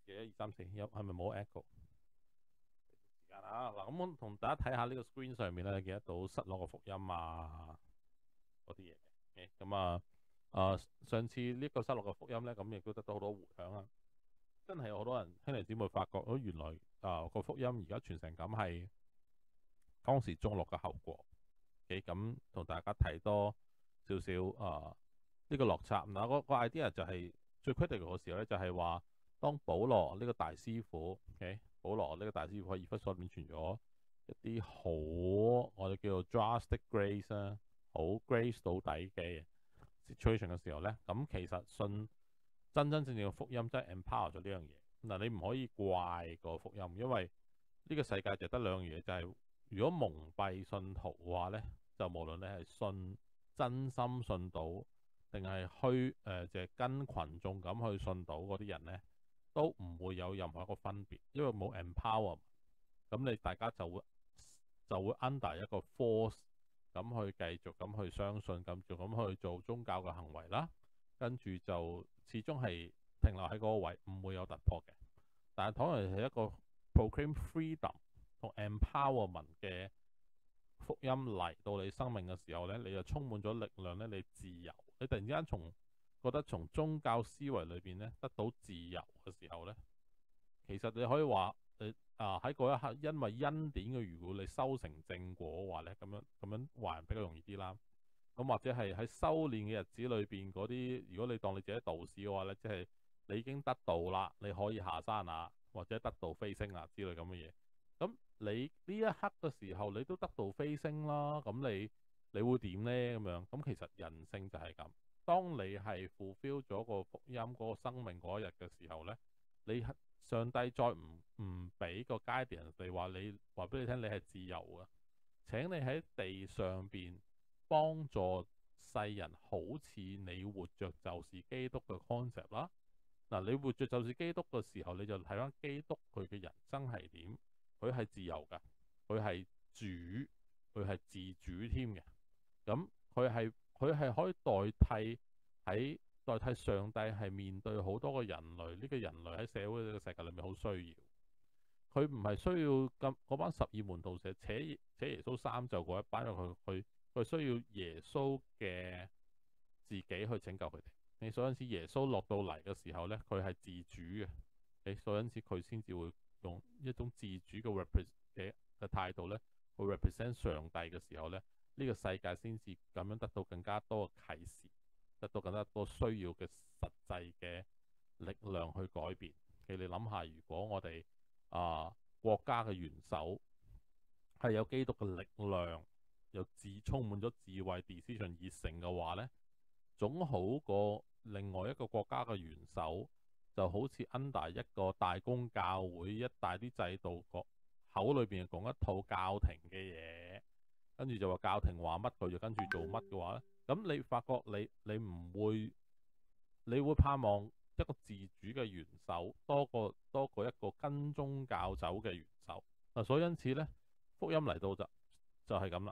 1、2、3、4，係咪冇 echo？時間啊，嗱，咁我同大家睇下呢個 screen 上面咧，你見得到失落嘅福音啊嗰啲嘢嘅。咁上次呢個失落嘅福音咧，咁亦都得到好多迴響啊！真係有好多人兄弟姊妹發覺，原來個福音而家傳成咁係當時中落嘅後果。咁同大家提多少少呢個落差嗱，個 idea 就係最 critical 嘅時候咧，就係話當保羅呢個大師傅保羅呢個大師傅喺以弗所裏面傳咗一啲好我哋叫做 drastic grace 啦，好 grace 到底嘅 situation 嘅時候咧，咁其實信真正嘅福音真係 empower 咗呢樣嘢嗱，你唔可以怪個福音，因為呢個世界就得兩樣嘢，就係如果蒙蔽信徒嘅話咧，就無論你係信真心信到，定係就係跟群眾咁去信到嗰啲人咧，都唔會有任何一個分別，因為冇 empower，咁你大家就會 under 一個 force 咁去繼續咁去相信，咁去做宗教嘅行為啦，跟住就始終係停留喺嗰個位，唔會有突破嘅。但係倘若係一個 proclaim freedom 同 empowerment 嘅福音嚟到你生命嘅時候咧，你就充滿咗力量咧，你自由，你突然之間覺得從宗教思維裏邊咧得到自由嘅時候咧，其實你可以話喺嗰一刻，因為恩典嘅緣故，你修成正果嘅話咧，咁樣還比較容易啲啦。咁或者係喺修煉嘅日子裏邊嗰啲，如果你當你自己道士嘅話咧，即係你已經得道啦，你可以下山啊，或者得道飛升啊之類咁嘅嘢。咁你呢一刻嘅時候，你都得道飛升啦，咁你會點呢？咁樣咁其實人性就係咁。當你係 fulfill 咗個福音嗰個生命嗰一日嘅時候咧，你上帝再唔俾個 guidance 你話俾你聽，你係自由嘅。請你喺地上邊幫助世人，好似你活着就是基督嘅 concept 啦。嗱，你活着就是基督嘅時候，你就睇翻基督佢嘅人生係點，佢係自由㗎，佢係主，佢係自主添嘅。咁佢係可以代替上帝係面對好多個人類，呢個人類喺社會呢個世界裏面好需要。佢唔係需要嗰班12門徒扯耶穌衫袖嗰一班，因為佢需要耶穌嘅自己去拯救佢哋。你所以因此耶穌落到嚟嘅時候咧，佢係自主嘅。所以因此佢先至會用一種自主嘅態度咧，去 represent 上帝嘅時候咧，呢個世界先至咁樣得到更加多嘅啟示，得到更加多需要嘅實際嘅力量去改變。你諗下，如果我哋國家嘅元首係有基督嘅力量，又充滿咗智慧 decision 而成嘅話呢，總好過另外一個國家嘅元首就好似 under 一個大公教會一大啲制度，口裏邊講一套教廷嘅嘢，跟住就話教廷話乜佢就跟住做乜嘅話呢，咁你發覺你唔會，你會盼望一個自主嘅元首多過一個跟宗教走嘅元首。所以因此咧，福音嚟到就係咁啦。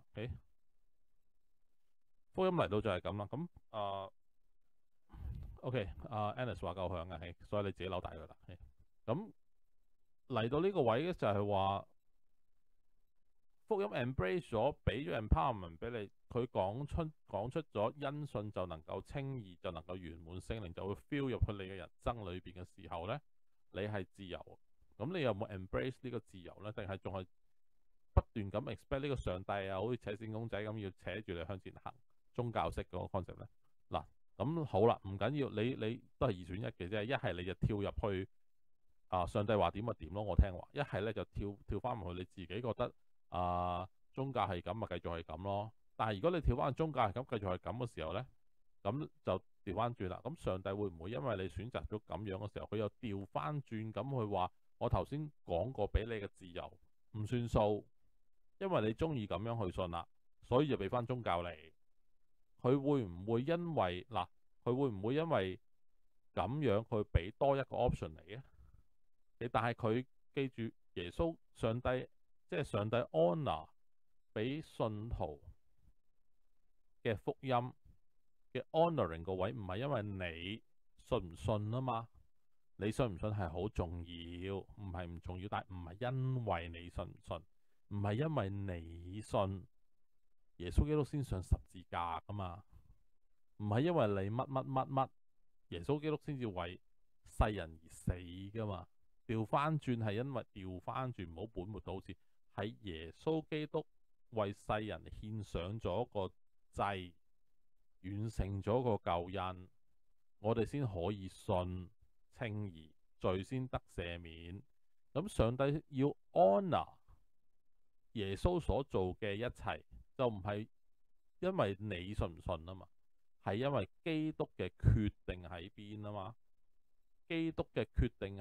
福音嚟到就係咁啦。咁OK，Annis 話夠響嘅，所以你自己扭大佢啦。咁嚟到呢個位咧，就係話福音 embrace 咗，俾咗 empowerment 俾你，佢講出咗因信就能夠稱義，就能夠圓滿，聖靈就會 feel 入去你嘅人生裏邊嘅時候咧，你係自由。咁你有冇 embrace 呢個自由咧？定係仲係不斷咁 expect 呢個上帝啊，好似扯線公仔咁要扯住你向前行，宗教式嗰個 concept 咧？嗱，咁好啦，唔緊要，你都係二選一嘅啫。一係你就跳入去上帝話點就點咯，我聽話；一係咧就跳翻入去，你自己覺得宗教係咁咪繼續係咁咯。但係如果你跳翻宗教係咁，繼續係咁嘅時候咧，咁就調翻轉啦。咁上帝會唔會因為你選擇咗咁樣嘅時候，佢又調翻轉咁去話我頭先講過俾你嘅自由唔算數？因為你中意咁樣去信啦，所以就俾翻宗教你。佢會唔會因為佢會唔會因為咁樣佢俾多一個 option 你啊？但係佢記住耶穌上帝，即係上帝 honor 俾信徒嘅福音嘅 honoring 個位，唔係因為你信唔信啊嘛， 你信唔信係好重要，唔係唔重要，但係唔係因為你信唔信，唔係因為你信耶穌基督先上十字架噶嘛，唔係因為你乜乜乜乜耶穌基督先至為世人而死噶嘛。調翻轉係因為調翻轉，唔好本末倒置，喺耶穌基督為世人獻上咗個祭，完成咗個救恩，我哋先可以信稱義，罪先得赦免。咁上帝要 honor 耶穌所做嘅一切，就唔係因為你信唔信啊嘛，係因為基督嘅決定喺邊啊嘛。基督嘅決定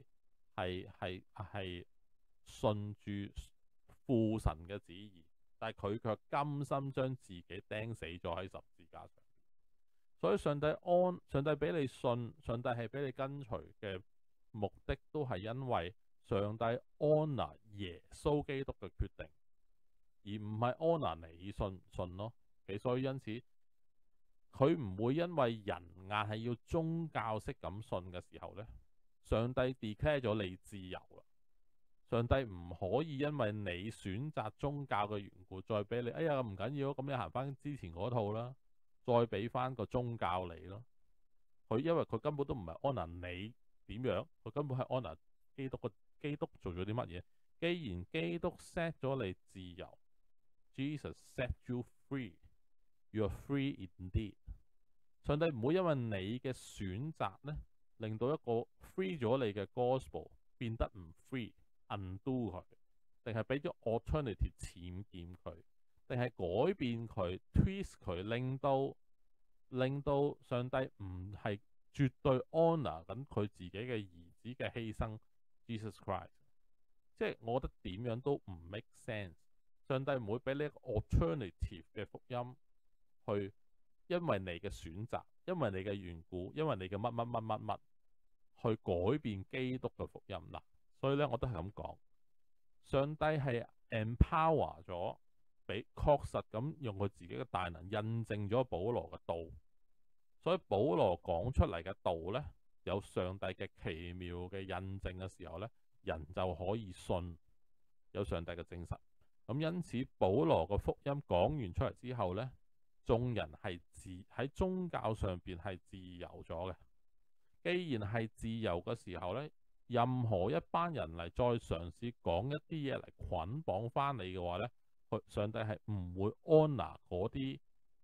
係順住父神嘅旨意，但係佢卻甘心將自己釘死咗喺十字架上。所以上帝俾你信，上帝係俾你跟隨嘅目的，都係因為上帝 honor 耶穌基督嘅決定，而唔係 honor 你信唔信咯。所以因此，佢唔會因為人硬係要宗教式咁信嘅時候呢，上帝 declare 咗你自由啦。上帝唔可以因為你選擇宗教嘅緣故，再俾你，哎呀唔緊要，咁你行翻之前嗰套啦，再俾翻個宗教你咯。因為佢根本都唔係 honor 你點樣，佢根本係 honor 基督做咗啲乜嘢。既然基督 set 咗你自由，Jesus set you free，you are free indeed。上帝唔會因為你嘅選擇呢，令到一個 free 咗你嘅 gospel 變得唔 free，undo 佢，定係俾咗 alternative 僭建佢，定係改變佢 twist 佢，令到上帝唔係絕對 honor 緊佢自己嘅兒子嘅犧牲 Jesus Christ。即係我覺得點樣都唔 make sense。上帝唔會俾你一個 alternative 嘅福音去，因為你嘅選擇，因為你嘅緣故，因為你嘅乜乜乜乜乜去改變基督嘅福音嗱。所以咧，我都係咁講，上帝係 empower 咗，俾確實咁用佢自己嘅大能印證咗保羅嘅道。所以保羅講出嚟嘅道呢，有上帝嘅奇妙嘅印證嘅時候呢，人就可以信，有上帝嘅證實。咁因此，保羅個福音講完出嚟之後呢，眾人係喺宗教上邊係自由咗嘅。既然係自由嘅時候呢，任何一班人嚟再嘗試講一啲嘢嚟捆綁翻你嘅話呢，上帝係唔會 honor 嗰啲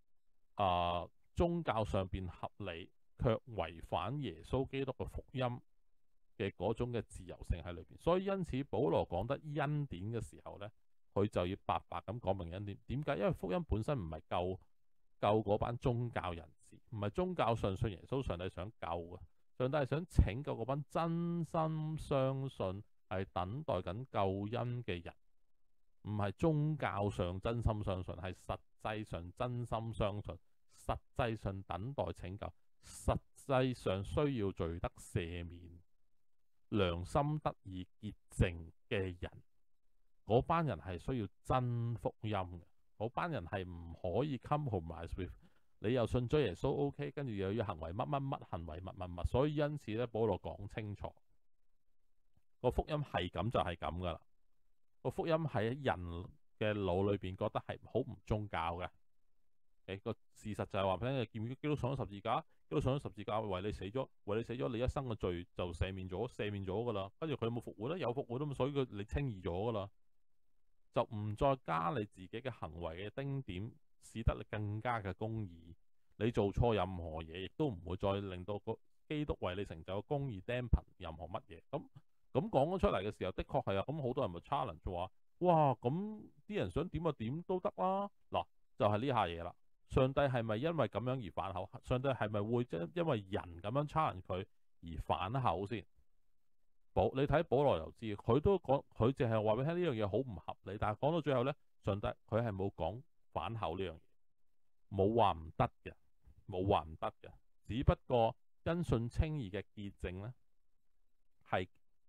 宗教上邊合理卻違反耶穌基督嘅福音嘅嗰種嘅自由性喺裏邊。所以因此，保羅講得恩典嘅時候呢，佢就要白白咁講明恩典。點解？因為福音本身唔係救嗰班宗教人士，唔係宗教信耶穌，上帝想救嘅。上帝係想拯救嗰班真心相信係等待緊救恩嘅人，唔係宗教上真心相信，係實際上真心相信，實際上等待拯救，實際上需要罪得赦免、良心得以潔淨嘅人。嗰班人係需要真福音嘅，嗰班人係唔可以 compromise with。你又信咗耶穌 OK， 跟住又要行為乜乜乜，行為乜乜乜。所以因此咧，保羅講清楚個福音係咁就係咁噶啦。個福音喺人嘅腦裏邊覺得係好唔宗教嘅。個事實就係話俾你聽，基督上咗十字架，基督上咗十字架為你死咗，你一生嘅罪就赦免咗噶啦。跟住佢有冇復活咧？有復活嘛，所以你稱義咗噶啦，就唔再加你自己嘅行為嘅丁點，使得你更加嘅公義。你做錯任何嘢，亦都唔會再令到個基督為你成就嘅公義 dampen 任何乜嘢。咁講咗出嚟嘅時候，的確係啊。咁好多人咪 challenge 話，哇，咁啲人想點就點都得啦。嗱，就係呢下嘢啦。上帝係咪因為咁樣而反口？上帝係咪會因為人咁樣 challenge 佢而反口先？你睇保羅又知，佢都講，佢淨係話俾你聽呢樣嘢好唔合理。但係講到最後呢，上帝佢係冇講反口呢樣嘢，冇話唔得嘅，冇話唔得嘅。只不過因信稱義嘅潔淨呢，係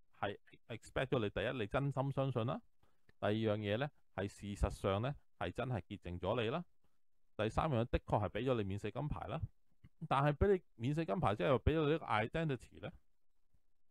expect 咗你第一，你真心相信啦；第二樣嘢呢，係事實上呢，係真係潔淨咗你啦；第三樣的確係俾咗你免死金牌啦。但係俾你免死金牌之後，俾咗你一個 identity 呢，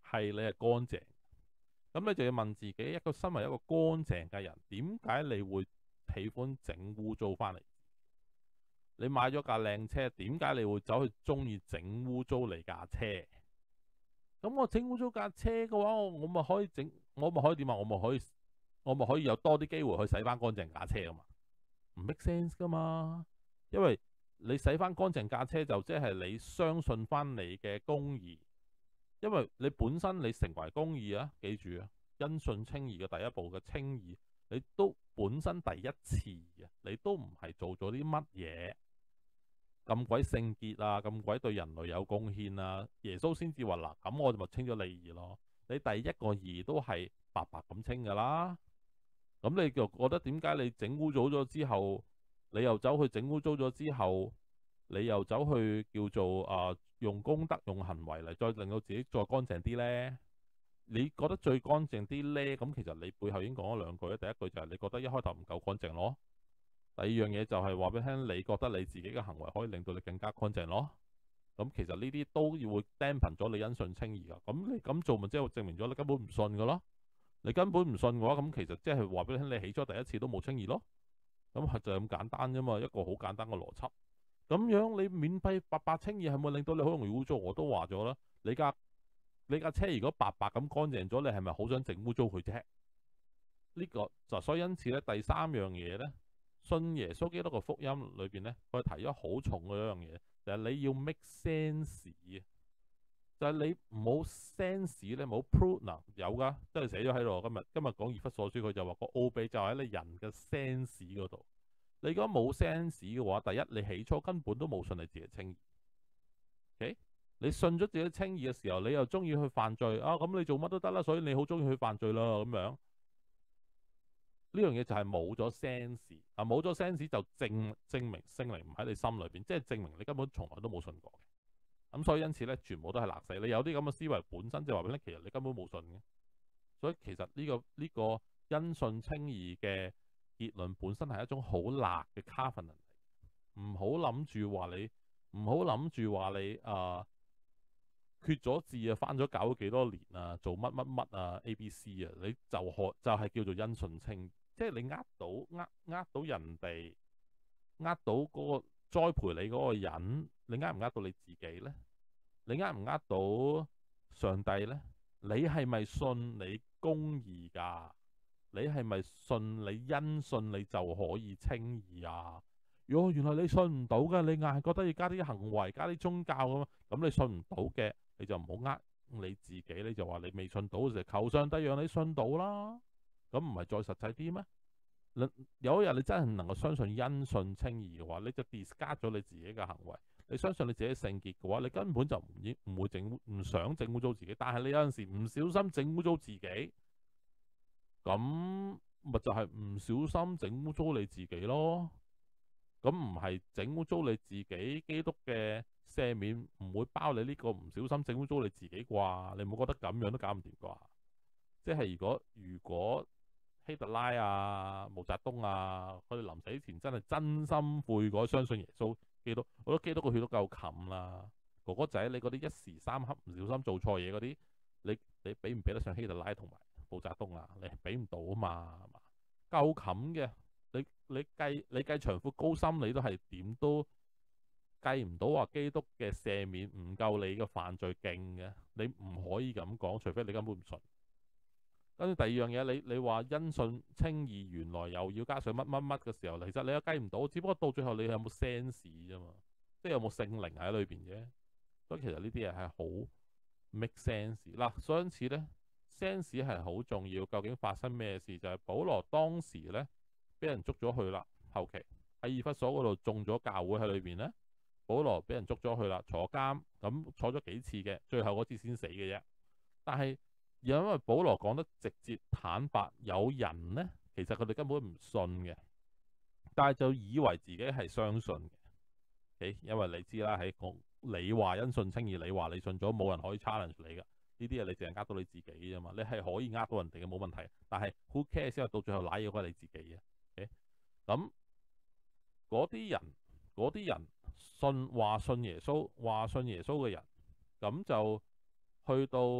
係你係乾淨。咁你就要問自己，一個身為一個乾淨嘅人，點解你會喜歡整污糟翻嚟？你買咗架靚車，點解你會走去中意整污糟你架車？咁我整污糟架車嘅話，我咪可以整，我咪可以點啊？我咪可以有多啲機會去洗翻乾淨架車啊嘛？唔 make sense 噶嘛？因為你洗翻乾淨架車，就即係你相信翻你嘅公義。因為你本身你成為公義啊，記住啊，因信稱義嘅第一步嘅稱義，你都本身第一次啊，你都唔係做咗啲乜嘢咁鬼聖潔啊，咁鬼對人類有貢獻啊，耶穌先至話嗱，咁我就咪稱咗你義咯。你第一個義都係白白咁稱噶啦，咁你就覺得點解你整污糟咗之後，你又走去整污糟咗之後，你又走去叫做用功德用行為嚟再令到自己再乾淨啲呢？你覺得最乾淨啲呢？咁其實你背後已經講咗兩句啦。第一句就係你覺得一開頭唔夠乾淨咯。第二樣嘢就係話俾你聽，你覺得你自己嘅行為可以令到你更加乾淨咯。咁其實呢啲都要會 dampen 咗你因信稱義噶。咁你咁做咪即係證明咗你根本唔信噶咯？你根本唔信嘅話，咁其實即係話俾你聽，你起初第一次都冇稱義咯。咁係就咁簡單啫嘛，一個好簡單嘅邏輯。咁樣你免費白白稱義係咪令到你好容易污糟？我都話咗啦，你架車如果白白咁乾淨咗，你係咪好想整污糟佢啫？呢個就所以因此咧，第三樣嘢咧，信耶穌基督嘅福音裏邊咧，佢提咗好重嘅一樣嘢，就係你要 make sense 啊，就係你冇 sense 咧，冇 proof 嗱有噶，即係寫咗喺度。今日講以弗所書，佢就話個奧秘就喺你人嘅 sense 嗰度。你如果冇 sense 嘅話，第一你起初根本都冇信你自己稱義。Okay？你信咗自己稱義嘅時候，你又中意去犯罪啊？咁你做乜都得啦，所以你好中意去犯罪啦咁樣。呢樣嘢就係冇咗 sense 啊，冇咗 sense 就證明聖靈唔喺你心裏邊，即係證明你根本從來都冇信過嘅。咁所以因此咧，全部都係勒死你。有啲咁嘅思維本身就話俾你聽，其實你根本冇信嘅。所以其實呢個因信稱義嘅結論本身係一種好辣嘅 covenant 嚟，唔好諗住話你，唔好諗住話你決咗志啊，翻咗教咗幾多年啊，做乜乜乜啊 ABC 啊，你就係叫做因信稱，即係你呃到人哋，呃到嗰個栽培你嗰個人，你呃唔呃到你自己呢？你呃唔呃到上帝呢？你係咪信你公義㗎？你係咪信你因信你就可以稱義啊？如果原來你信唔到嘅，你硬係覺得要加啲行為、加啲宗教咁你信唔到嘅，你就唔好呃你自己，你就話你未信到，就求上帝讓你信到啦。咁唔係再實際啲咩？有一日你真係能夠相信因信稱義嘅話，你就 discard 咗你自己嘅行為。你相信你自己聖潔嘅話，你根本就唔想整污糟自己。但係你有陣時唔小心整污糟自己。咁咪就係唔小心整污糟你自己咯。咁唔係整污糟你自己，基督嘅赦免唔會包你呢個唔小心整污糟你自己啩？你唔好覺得咁樣都搞唔掂啩？即係如果希特拉啊、毛澤東啊，佢哋臨死前真係真心悔改，相信耶穌基督，我覺得基督個血都夠冚啦。哥哥仔，你嗰啲一時三刻唔小心做錯嘢嗰啲，你比唔比得上希特拉同埋毛澤東啊？你比唔到啊嘛，係嘛？夠冚嘅，你計長闊高深，你都係點都計唔到話基督嘅赦免唔夠你嘅犯罪勁嘅，你唔可以咁講，除非你根本唔信。跟住第二樣嘢，你話因信稱義，原來又要加上乜乜乜嘅時候，其實你又計唔到，只不過到最後你有冇 sense 啫嘛，即係有冇聖靈喺裏邊啫。所以其實呢啲嘢係好 make sense 嗱，所以因此咧 sense 係好重要。究竟發生咩事？就係保羅當時咧俾人捉咗去啦，後期喺以弗所嗰度中咗教會喺裏邊咧，保羅俾人捉咗去啦，坐監咁坐咗幾次嘅，最後嗰次先死嘅啫。但係因為保羅講得直接坦白，有人呢，其實佢哋根本唔信嘅，但係就以為自己係相信嘅。因為你知啦，喺講你話因信稱義，你話你信咗，冇人可以 challenge 你噶。呢啲嘢你淨係呃到你自己啫嘛。你係可以呃到人哋嘅，冇問題。但係 who cares？因為到最後瀨嘢嗰係你自己嘅。咁嗰啲人信耶穌嘅人，咁就去到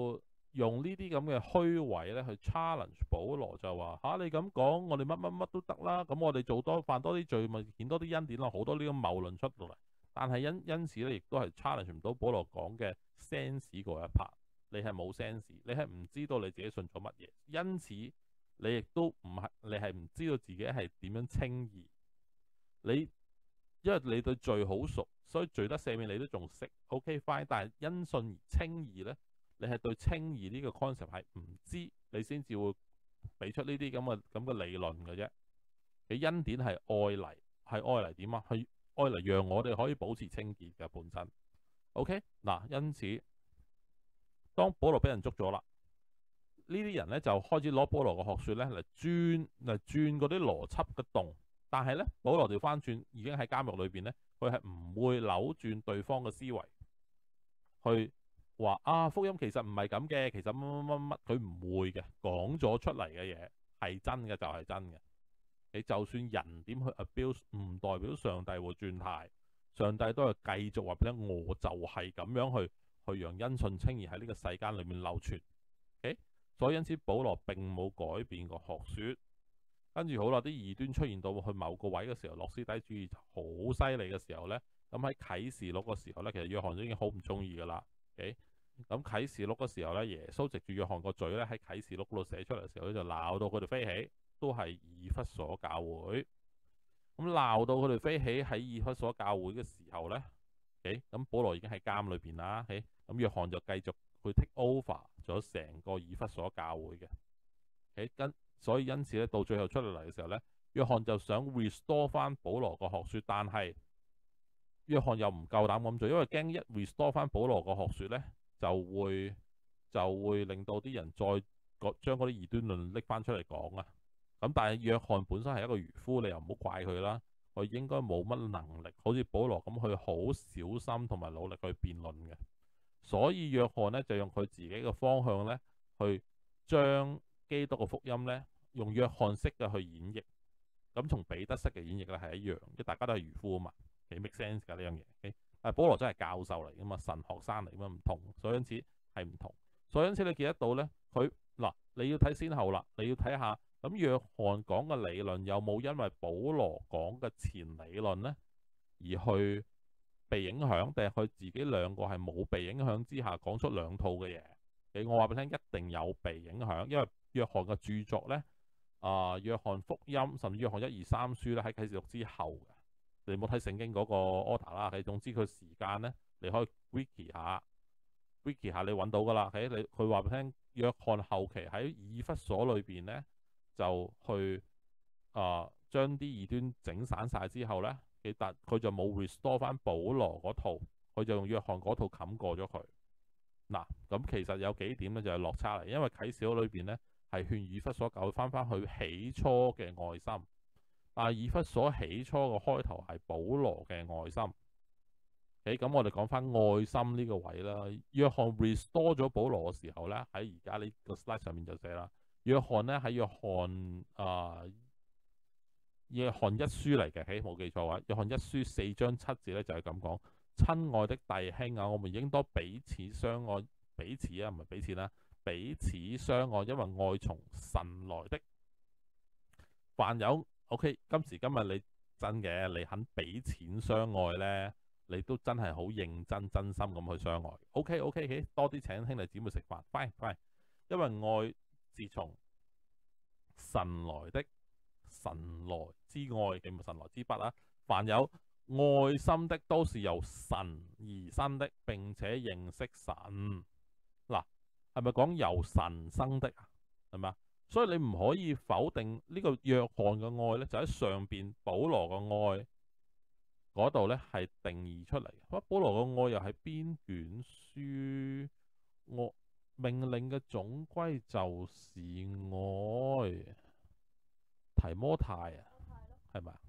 用呢啲咁嘅虛偽咧去 challenge 保羅，就話嚇你咁講，我哋乜乜乜都得啦，咁我哋做多犯多啲罪，咪顯多啲恩典咯，好多呢個謬論出到嚟。但係因此咧，亦都係 challenge 唔到保羅講嘅 sense 嗰一 part。你係冇 sense，你係唔知道你自己信咗乜嘢，因此你亦都唔係，你係唔知道自己係點樣稱義。你因為你對罪好熟，所以罪得赦免你都仲識 OK fine，但係因信而稱義咧，你係對稱義呢個 concept 係唔知，你先至會俾出呢啲咁嘅理論嘅啫。你恩典係愛嚟點啊？係愛嚟讓我哋可以保持清潔嘅本身。OK 嗱，因此當保羅俾人捉咗啦，呢啲人咧就開始攞保羅嘅學説咧嚟轉嗰啲邏輯嘅洞。但係咧，保羅調翻轉已經喺監獄裏邊咧，佢係唔會扭轉對方嘅思維，去話啊福音其實唔係咁嘅，其實乜乜乜乜，佢唔會嘅。講咗出嚟嘅嘢係真嘅就係真嘅。你就算人點去 abuse，唔代表上帝會轉態，上帝都係繼續話俾你，我就係咁樣去讓因信稱義喺呢個世間裏面流傳。Okay? 所以因此保羅並冇改變個學説。跟住好啦，啲異端出現到去某個位嘅時候，諾斯底主義好犀利嘅時候咧，咁喺啟示錄嘅時候咧，其實約翰都已經好唔中意噶啦。咁啟示錄嘅時候咧，耶穌藉住約翰個嘴咧喺啟示錄嗰度寫出嚟嘅時候咧，就鬧到佢哋飛起，都係以弗所教會。咁鬧到佢哋飛起喺以弗所教會嘅時候咧，咁保羅已經喺監裏邊啦。咁約翰就繼續去 take over 咗成個以弗所教會嘅。所以因此咧，到最後出嚟嘅時候咧，約翰就想 restore 翻保羅個學説，但係約翰又唔夠膽咁做，因為驚一 restore 翻保羅個學説咧，就會令到啲人再將嗰啲異端論拎翻出嚟講啊。咁但係約翰本身係一個漁夫，你又唔好怪佢啦，佢應該冇乜能力，好似保羅咁去好小心同埋努力去辯論嘅。所以約翰咧就用佢自己嘅方向咧去將基督嘅福音咧，用約翰式嘅去演繹，咁同彼得式嘅演繹咧係一樣，因為大家都係漁夫啊嘛，幾 make sense 㗎呢樣嘢。但係保羅真係教授嚟㗎嘛，神學生嚟㗎嘛，唔同，所以因此係唔同。所以因此你見得到咧，佢嗱你要睇先後啦，你要睇下咁約翰講嘅理論有冇因為保羅講嘅前理論咧而去被影響，定係佢自己兩個係冇被影響之下講出兩套嘅嘢？我話俾你聽，一定有被影響，因為約翰嘅著作咧，約翰福音甚至約翰1、2、3書咧喺啟示錄之後嘅，你冇睇聖經嗰個 order 啦。總之佢時間咧，你可以 wiki 下你揾到噶啦。佢話俾你聽，約翰後期喺以弗所裏邊咧，就去將啲異端整散晒之後咧，但佢就冇 restore 翻保羅嗰套，佢就用約翰嗰套冚過咗佢。嗱，咁其實有幾點咧就係落差嚟，因為啟示錄裏邊咧係勸以弗所教會翻去起初嘅愛心，但係以弗所起初嘅開頭係保羅嘅愛心。咁我哋講翻愛心呢個位啦。約翰 restore 咗保羅嘅時候咧，喺而家呢個 slide 上面就寫啦。約翰咧喺約翰一書嚟嘅，冇記錯話，約翰一書4章7節咧就係咁講。親愛的弟兄啊，我們應當彼此相愛，彼此唔係彼此啦，彼此相愛，因為愛從神來的。凡有 OK， 今時今日你真嘅，你肯俾錢相愛呢，你都真係好認真真心咁去相愛。OK， 多啲請兄弟姊妹食飯，fine，因為愛自從神來的，神來之愛，嘅神來之筆啊。凡有愛心的都是由神而生的，並且認識神。嗱，係咪講由神生的啊？係咪啊？所以你唔可以否定呢個約翰嘅愛咧，就喺上邊保羅嘅愛嗰度咧係定義出嚟。咁保羅嘅愛又係邊卷書？我命令嘅總歸就是愛。提摩太啊，係咪啊？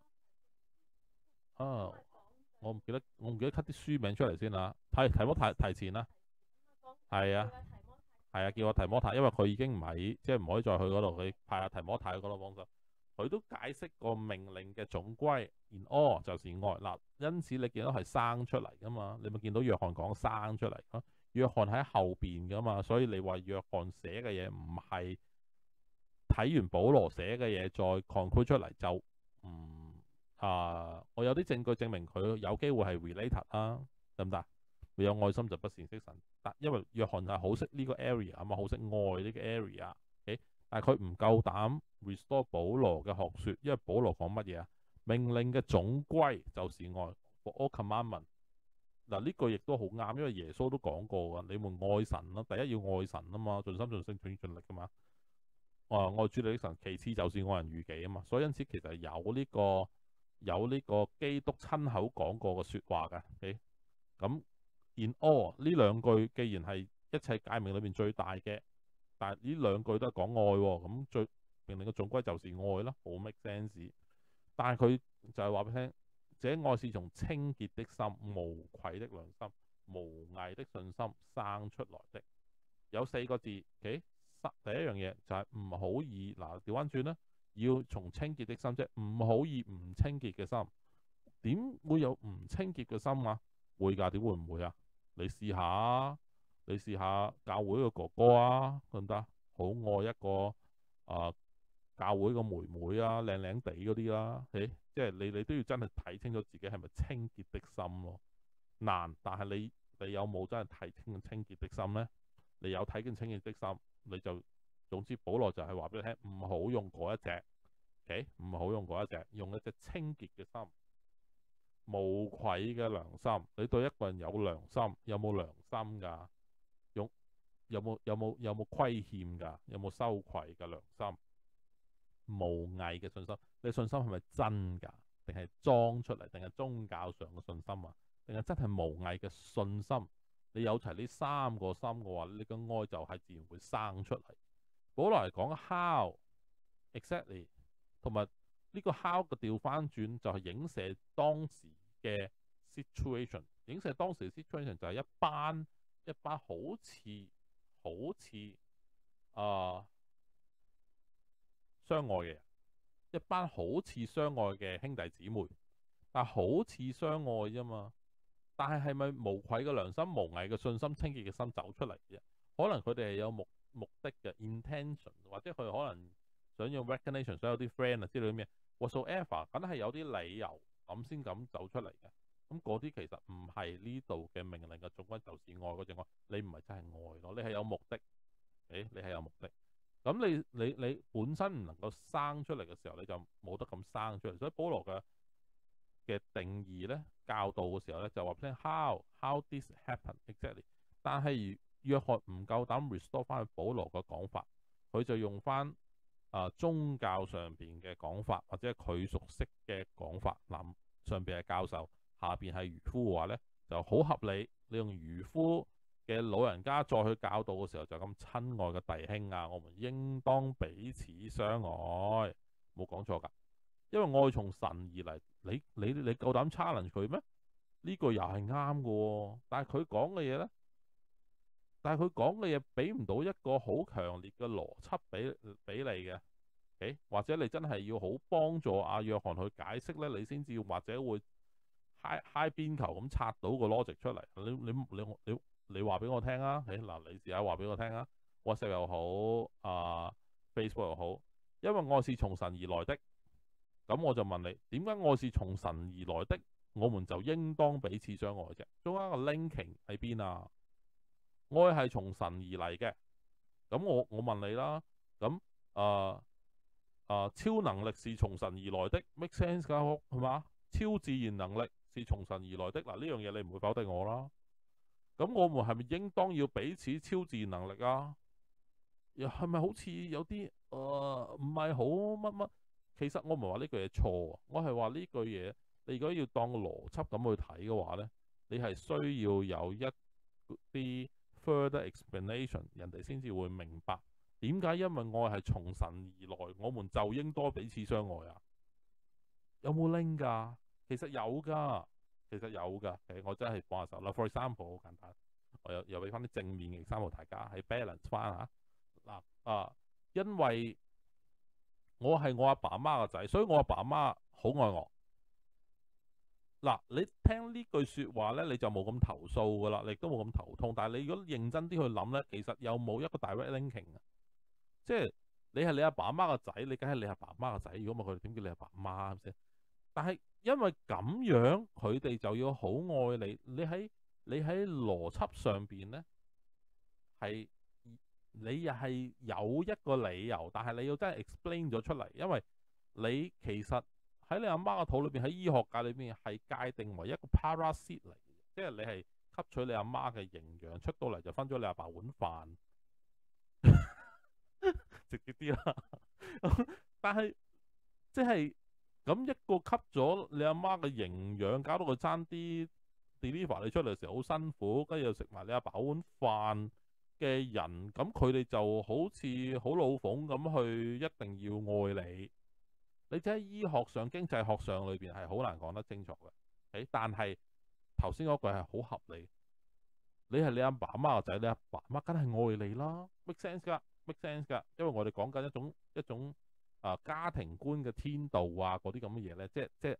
我唔記得 cut 啲書名出嚟先啦。提摩太提前啦，係啊，叫我提摩太，因為佢已經唔喺，即係唔可以再去嗰度。佢派阿提摩太去嗰度幫手，佢都解釋個命令嘅總歸，in all 就是愛嗱。因此你見到係生出嚟噶嘛？你咪見到約翰講生出嚟咯。 約翰喺後邊噶嘛，所以你話約翰寫嘅嘢唔係睇完保羅寫嘅嘢再 conclude 出嚟就我有啲證據證明佢有機會係 related 啦，得唔得？沒有愛心就不是認識神，但因為約翰係好識呢個 area 啊嘛，好識愛呢個 area，但係佢唔夠膽 restore 保羅嘅學説，因為保羅講乜嘢啊？命令嘅總歸就是愛 ，for all commandment。嗱呢句亦都好啱，因為耶穌都講過㗎，你們愛神啦，第一要愛神啊嘛，盡心盡性盡意盡力噶嘛。愛主你的神，其次就是愛人如己啊嘛。所以因此其實有呢個基督親口講過嘅説話嘅。咁 in all 呢兩句既然係一切誡命裏面最大嘅，但係呢兩句都係講愛喎，咁最命令嘅總歸就是愛啦，好 make sense。但係佢就係話俾你聽，這愛是從清潔的心、無愧的良心、無偽的信心生出來的。有四個字，第一樣嘢就係唔好以調翻轉啦，要從清潔的心啫，唔好以唔清潔嘅心。點會有唔清潔嘅心啊？會㗎，點會唔會啊？你試下教會嘅哥哥啊，得唔得？好愛一個教會個妹妹啊，靚靚地嗰啲啦，即係你都要真係睇清楚自己係咪清潔的心咯。難，但係你有冇真係睇清清潔的心呢？你有睇見清潔的心，你就總之保羅就係話俾你聽，唔好用嗰一隻，唔好用嗰一隻，用一隻清潔嘅心，無愧嘅良心。你對一個人有良心，有冇良心㗎？有冇虧欠㗎？有冇羞愧嘅良心？無偽嘅信心，你信心係咪真㗎？定係裝出嚟？定係宗教上嘅信心啊？定係真係無偽嘅信心？你有齊呢三個心嘅話，你個愛就係自然會生出嚟。保羅嚟講 how exactly， 同埋呢個 how 嘅調翻轉就係影射當時嘅 situation。影射當時嘅 situation 就係一班好似相愛嘅人，一班好似相愛嘅兄弟姊妹，但好似相愛啫嘛。但係咪無愧嘅良心、無偽嘅信心、清潔嘅心走出嚟嘅？可能佢哋係有目的嘅 intention， 或者佢可能想要 recognition， 想有啲 friend 啊之類咩 whatsoever， 梗係有啲理由咁先咁走出嚟嘅。咁嗰啲其實唔係呢度嘅命令嘅總歸就是愛嗰隻愛，你唔係真係愛咯，你係有目的，你係有目的。咁你本身唔能夠生出嚟嘅時候，你就冇得咁生出嚟。所以保羅嘅定義咧，教導嘅時候咧，就話聽 how this happen exactly。但係約翰唔夠膽 restore 翻去保羅嘅講法，佢就用翻宗教上邊嘅講法，或者佢熟悉嘅講法。上邊係教授，下邊係漁夫嘅話咧，就好合理。你用漁夫嘅老人家再去教導嘅時候，就咁親愛嘅弟兄啊，我們應當彼此相愛，冇講錯㗎。因為愛從神而嚟，你夠膽 challenge 佢咩？呢個又係啱嘅，但係佢講嘅嘢咧，俾唔到一個好強烈嘅邏輯俾你嘅，或者你真係要好幫助阿約翰去解釋咧，你先至或者會嗨邊球咁拆到個 logic 出嚟。你話俾我聽啊，你試下話俾我聽啊 ，WhatsApp 又好Facebook 又好，因為愛是從神而來的。咁我就問你，點解愛是從神而來的，我們就應當彼此相愛啫？中間個 linking 喺邊啊？愛係從神而嚟嘅，咁我問你啦，咁超能力是從神而來的 ，make sense 㗎，係嘛？超自然能力是從神而來的，嗱呢樣嘢你唔會否定我啦。咁我們係咪應當要彼此超自然能力啊？又係咪好似有啲唔係好乜乜？其實我唔係話呢句嘢錯，我係話呢句嘢，你如果要當個邏輯咁去睇嘅話咧，你係需要有一啲 further explanation， 人哋先至會明白點解，因為愛係從神而來，我們就應多彼此相愛啊？有冇 link 㗎？其實有㗎，我真係幫下手啦。For example， 好簡單，我又俾翻啲正面嘅 example，大家係 balance 翻嚇因為我係我阿爸阿媽個仔，所以我阿爸阿媽好愛我。 嗱，你聽呢句説話咧，你就冇咁投訴噶啦，你亦都冇咁頭痛。但係你如果認真啲去諗咧，其實有冇一個 direct linking 啊？即係你係你阿爸阿媽個仔，你梗係你阿爸阿媽個仔。如果唔係佢哋點叫你阿爸阿媽係咪先？但係因為咁樣，佢哋就要好愛你。你喺邏輯上邊咧，係你又係有一個理由，但係你要真係 explain 咗出嚟，因為你其實喺你阿媽個肚裏邊，喺醫學界裏邊係界定為一個 parasite 嚟嘅，即係你係吸取你阿媽嘅營養出到嚟就分咗你阿爸碗飯，直接啲啦。但係即係咁一個吸咗你阿媽嘅營養，搞到佢爭啲 deliver 你出嚟嘅時候好辛苦，跟住又食埋你阿爸碗飯嘅人，咁佢哋就好似好老奉咁去一定要愛你。你即喺醫學上、經濟學上裏邊係好難講得清楚嘅。但係頭先嗰句係好合理。你係你阿爸阿媽個仔，你阿爸阿媽梗係愛你啦，make sense 㗎，make sense 㗎。因為我哋講緊一種家庭觀嘅天道啊，嗰啲咁嘅嘢咧，即係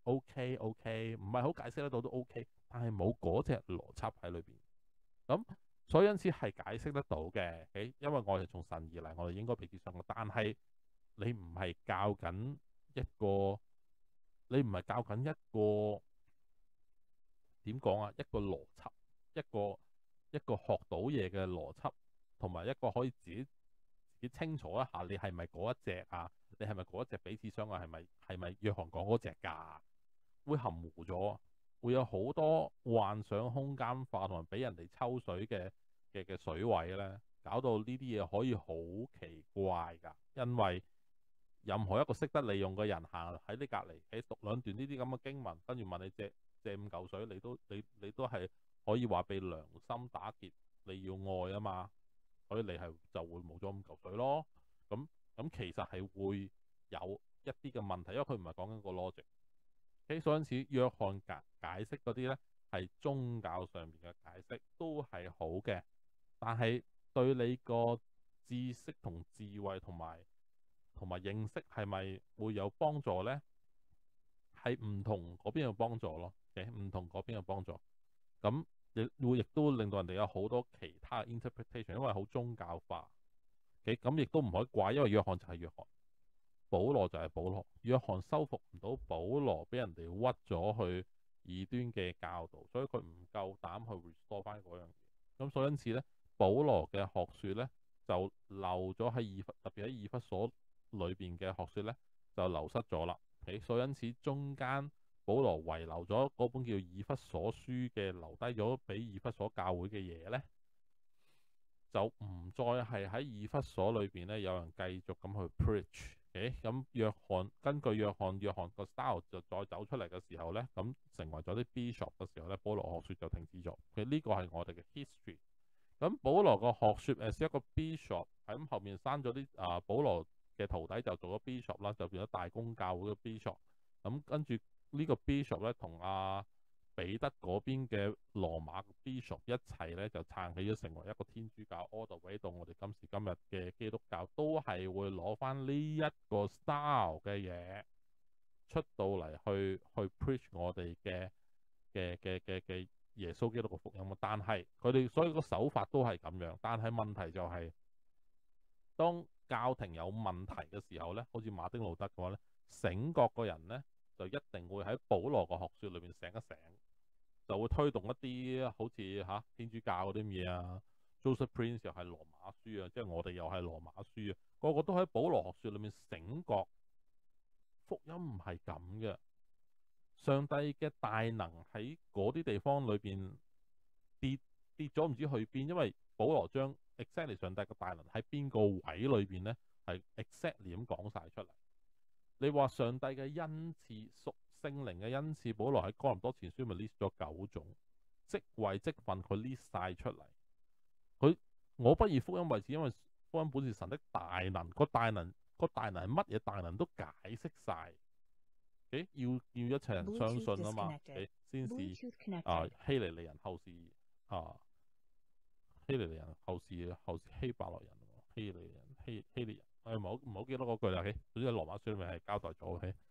OK，唔係好解釋得到都 OK，但係冇嗰隻邏輯喺裏邊。咁所以因此係解釋得到嘅。因為我哋從神而嚟，我哋應該彼此相愛。但係你唔係教緊一個，你唔係教緊一個點講啊？一個邏輯，一個學到嘢嘅邏輯，同埋一個可以自己清楚一下，你係咪嗰一隻啊？你係咪嗰一隻彼此相愛？係咪約翰講嗰隻㗎？會含糊咗，會有好多幻想空間化同埋俾人哋抽水嘅水位咧，搞到呢啲嘢可以好奇怪㗎。因為任何一個識得利用嘅人行喺你隔離，喺讀兩段呢啲咁嘅經文，跟住問你借五嚿水，你都係可以話被良心打劫，你要愛啊嘛，所以你係就會冇咗五嚿水咯。咁咁其實係會有一啲嘅問題，因為佢唔係講緊個 logic。所以因此，約翰解釋嗰啲咧係宗教上面嘅解釋都係好嘅，但係對你個知識同智慧同埋認識係咪會有幫助呢？係唔同嗰邊有幫助咯。唔同嗰邊有幫助，咁亦都令到人哋有好多其他 interpretation，因為好宗教化。咁亦都唔可以怪，因為約翰就係約翰，保羅就係保羅。約翰收復唔到保羅，俾人哋屈咗去異端嘅教導，所以佢唔夠膽去 restore 翻嗰樣嘢。咁所以因此咧，保羅嘅學説咧就漏咗喺特別喺以弗所裏邊嘅學説咧就流失咗啦。所以因此中間保羅遺留咗嗰本叫以弗所書嘅，留低咗俾以弗所教會嘅嘢咧，就唔再係喺以弗所裏邊咧有人繼續咁去 preach。咁約翰根據約翰個 style 就再走出嚟嘅時候咧，咁成為咗啲 bishop 嘅時候咧，保羅學説就停止咗。呢個係我哋嘅 history。咁保羅個學説係一個 bishop，喺後面生咗啲保羅嘅徒弟就做咗 bishop 啦，就變咗大公教會嘅 bishop。咁跟住呢個 bishop 咧同彼得嗰邊嘅羅馬 bishop 一齊咧就撐起咗，成為一個天主教 all the way 到我哋今時今日嘅基督教，都係會攞翻呢一個 style 嘅嘢出到嚟去 preach 我哋嘅耶穌基督嘅福音。但係佢哋所有個手法都係咁樣，但係問題就係當教廷有問題嘅時候咧，好似馬丁路德嘅話咧，醒覺個人咧就一定會喺保羅個學説裏面醒一醒，就會推動一啲好似天主教嗰啲嘢啊。Joseph Prince 又係羅馬書啊，即係我哋又係羅馬書啊，個個都喺保羅學説裏面醒覺，福音唔係咁嘅。上帝嘅大能喺嗰啲地方裏邊跌咗唔知去邊，因為保羅將 exactly 上帝嘅大能喺邊個位裏邊呢，係 exactly 咁講晒出嚟。你話上帝嘅恩賜屬聖靈嘅恩賜，保羅喺哥林多前書咪 list 咗9種職位職分，佢 list 晒出嚟。我不以福音為恥，因為福音本是神的大能。個大能係乜嘢大能都解釋晒。要一切人相信啊嘛。先是希利尼人，後是希利尼人，後是希伯來人，希利人，唔好記得嗰句啦。總之羅馬書裏面係交代咗。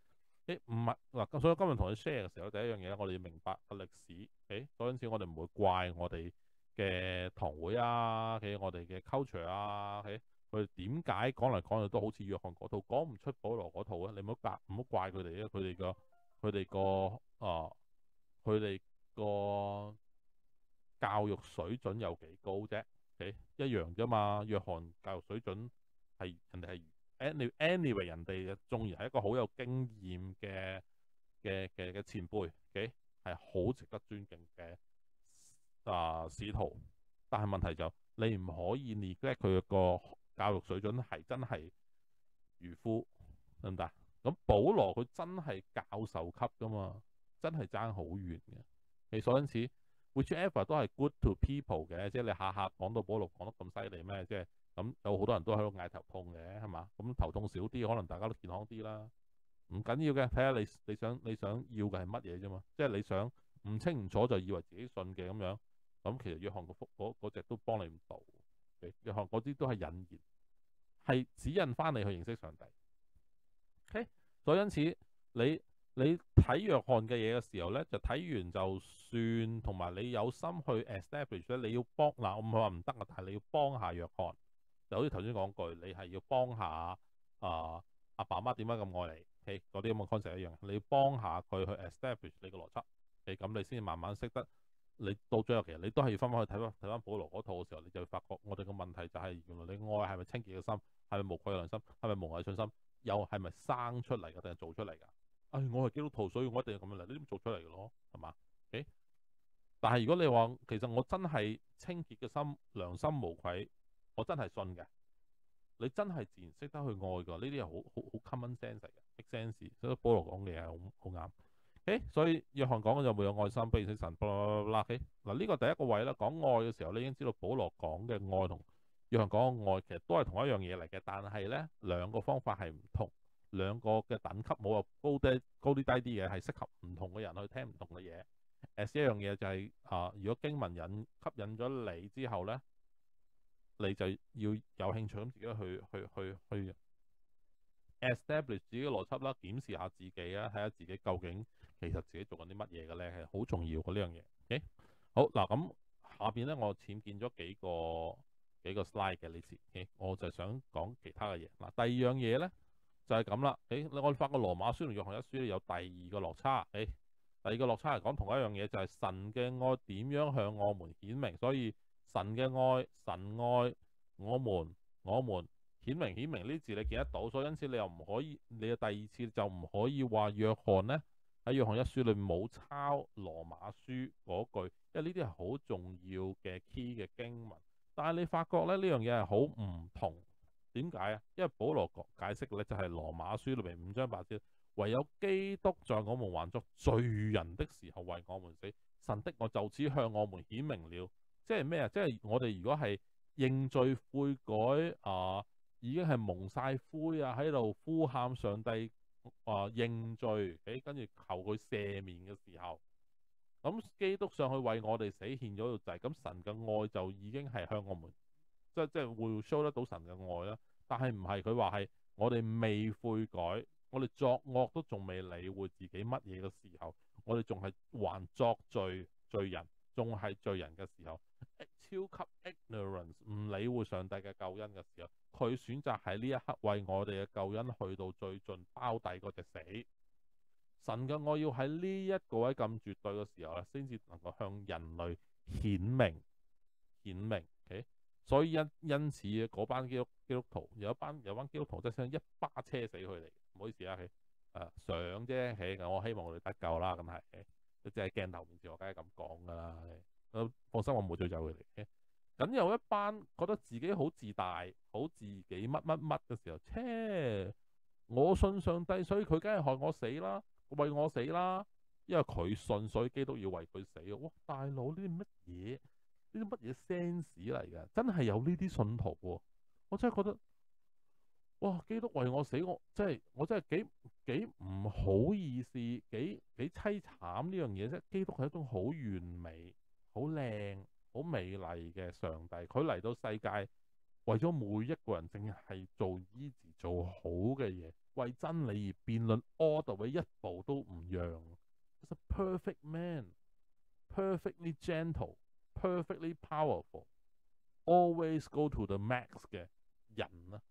唔係嗱，咁所以今日同你 share 嘅時候，第一樣嘢我哋要明白個歷史。所以因此我哋唔會怪我哋嘅堂會啊，我哋嘅 culture 啊，佢哋點解講嚟講去都好似約翰嗰套，講唔出保羅嗰套啊？你唔好怪佢哋啊！佢哋個佢哋個教育水準有幾高啫？一樣啫嘛。約翰教育水準係人哋係 anyway 人哋縱然係一個好有經驗嘅前輩，係好值得尊敬嘅使徒，但係問題就你唔可以 neglect 佢個教育水準係真係漁夫，得唔得？咁保羅佢真係教授級噶嘛，真係爭好遠嘅。所以因此 whichever 都係 good to people 嘅，即係你下下講到保羅講得咁犀利咩？即係咁有好多人都喺度嗌頭痛嘅，係嘛？咁頭痛少啲，可能大家都健康啲啦。唔緊要嘅，睇下你想要嘅係乜嘢啫嘛。即係你想唔清唔楚就以為自己信嘅咁樣，咁其實約翰嗰隻都幫你唔到。約翰嗰啲都係引言，係指引翻你去認識上帝。所以因此你睇約翰嘅嘢嘅時候咧，就睇完就算，同埋你有心去 establish 咧，你要幫嗱，我唔係話唔得啊，但係你要幫下約翰。就好似頭先講句，你係要幫下阿爸媽點解咁愛你，嗰啲咁嘅 concept 一樣，你要幫下佢去 establish 你個邏輯，咁你先至慢慢識得。你到最後其實你都係要翻返去睇翻保羅嗰套嘅時候，你就會發覺我哋嘅問題就係原來你愛係咪清潔嘅心，係咪無愧嘅良心，係咪無偽信心，又係咪生出嚟嘅定係做出嚟㗎？我係基督徒，所以我一定要咁樣嚟，呢啲做出嚟嘅咯，係嘛？但係如果你話其實我真係清潔嘅心，良心無愧，我真係信嘅。你真係自然識得去愛㗎，呢啲係好 common sense 嚟嘅 make sense。所以保羅講嘅嘢係好啱。所以約翰講嘅就沒有愛心，不認識神。嗱呢個第一個位啦，講愛嘅時候你已經知道保羅講嘅愛同約翰講嘅愛其實都係同一樣嘢嚟嘅，但係咧兩個方法係唔同，兩個嘅等級冇話高啲低啲嘅，係適合唔同嘅人去聽唔同嘅嘢。一樣嘢就係如果經文吸引咗你之後咧，你就要有興趣咁自己去 establish 自己嘅邏輯啦，檢視下自己啊，睇下自己究竟其實自己做緊啲乜嘢嘅咧，係好重要嘅呢樣嘢。好嗱，咁下邊咧我僭建咗幾個 slide 嘅呢次，我就想講其他嘅嘢。嗱，第二樣嘢咧就係咁啦。我發覺羅馬書同約翰一書有第二個落差。第二個落差係講同一樣嘢，就係神嘅愛點樣向我們顯明，所以神嘅愛，神愛我們顯明呢啲字你見得到，所以因此你又唔可以，你嘅第二次就唔可以話約翰呢喺約翰一書裏冇抄羅馬書嗰句，因為呢啲係好重要嘅 key 嘅經文。但係你發覺咧呢樣嘢係好唔同，點解啊？因為保羅解釋咧就係羅馬書裏面5章8節，唯有基督在我們還作罪人的時候為我們死，神的愛就此向我們顯明了。即係咩啊？即係我哋如果係認罪悔改已經係蒙晒灰啊，喺度呼喊上帝認罪，跟住求佢赦免嘅時候，咁基督上去為我哋死獻咗個祭，咁神嘅愛就已經係向我們即係會 show 得到神嘅愛啦。但係唔係佢話係我哋未悔改，我哋作惡都仲未理會自己乜嘢嘅時候，我哋仲係還作罪人，仲係罪人嘅時候，超級 ignorance 唔理會上帝嘅救恩嘅時候，佢選擇喺呢一刻為我哋嘅救恩去到最盡包底嗰隻死。神嘅愛要喺呢一個位咁絕對嘅時候咧，先至能夠向人類顯明。所以因此嗰班基督徒有班基督徒真係想一巴車死佢哋。唔好意思啊，想啫，我希望我哋得救啦，咁係，即係鏡頭面前我梗係咁講噶啦。放心，我冇詛咒佢哋。咁有一班覺得自己好自大，好自己乜嘅時候，我信上帝，所以佢梗係害我死啦，為我死啦，因為佢信，所以基督要為佢死。哇，大佬，呢啲乜嘢？呢啲乜嘢 sense 嚟㗎？真係有呢啲信徒喎！我真係覺得，哇！基督為我死，我真係幾唔好意思，幾凄慘呢樣嘢啫。基督係一種好完美、好靚、好美麗嘅上帝，佢嚟到世界為咗每一個人淨係做easy 做好嘅嘢，為真理而辯論 all the way 一步都唔讓。It's a perfect man, perfectly gentle, perfectly powerful, always go to the max 嘅人啊！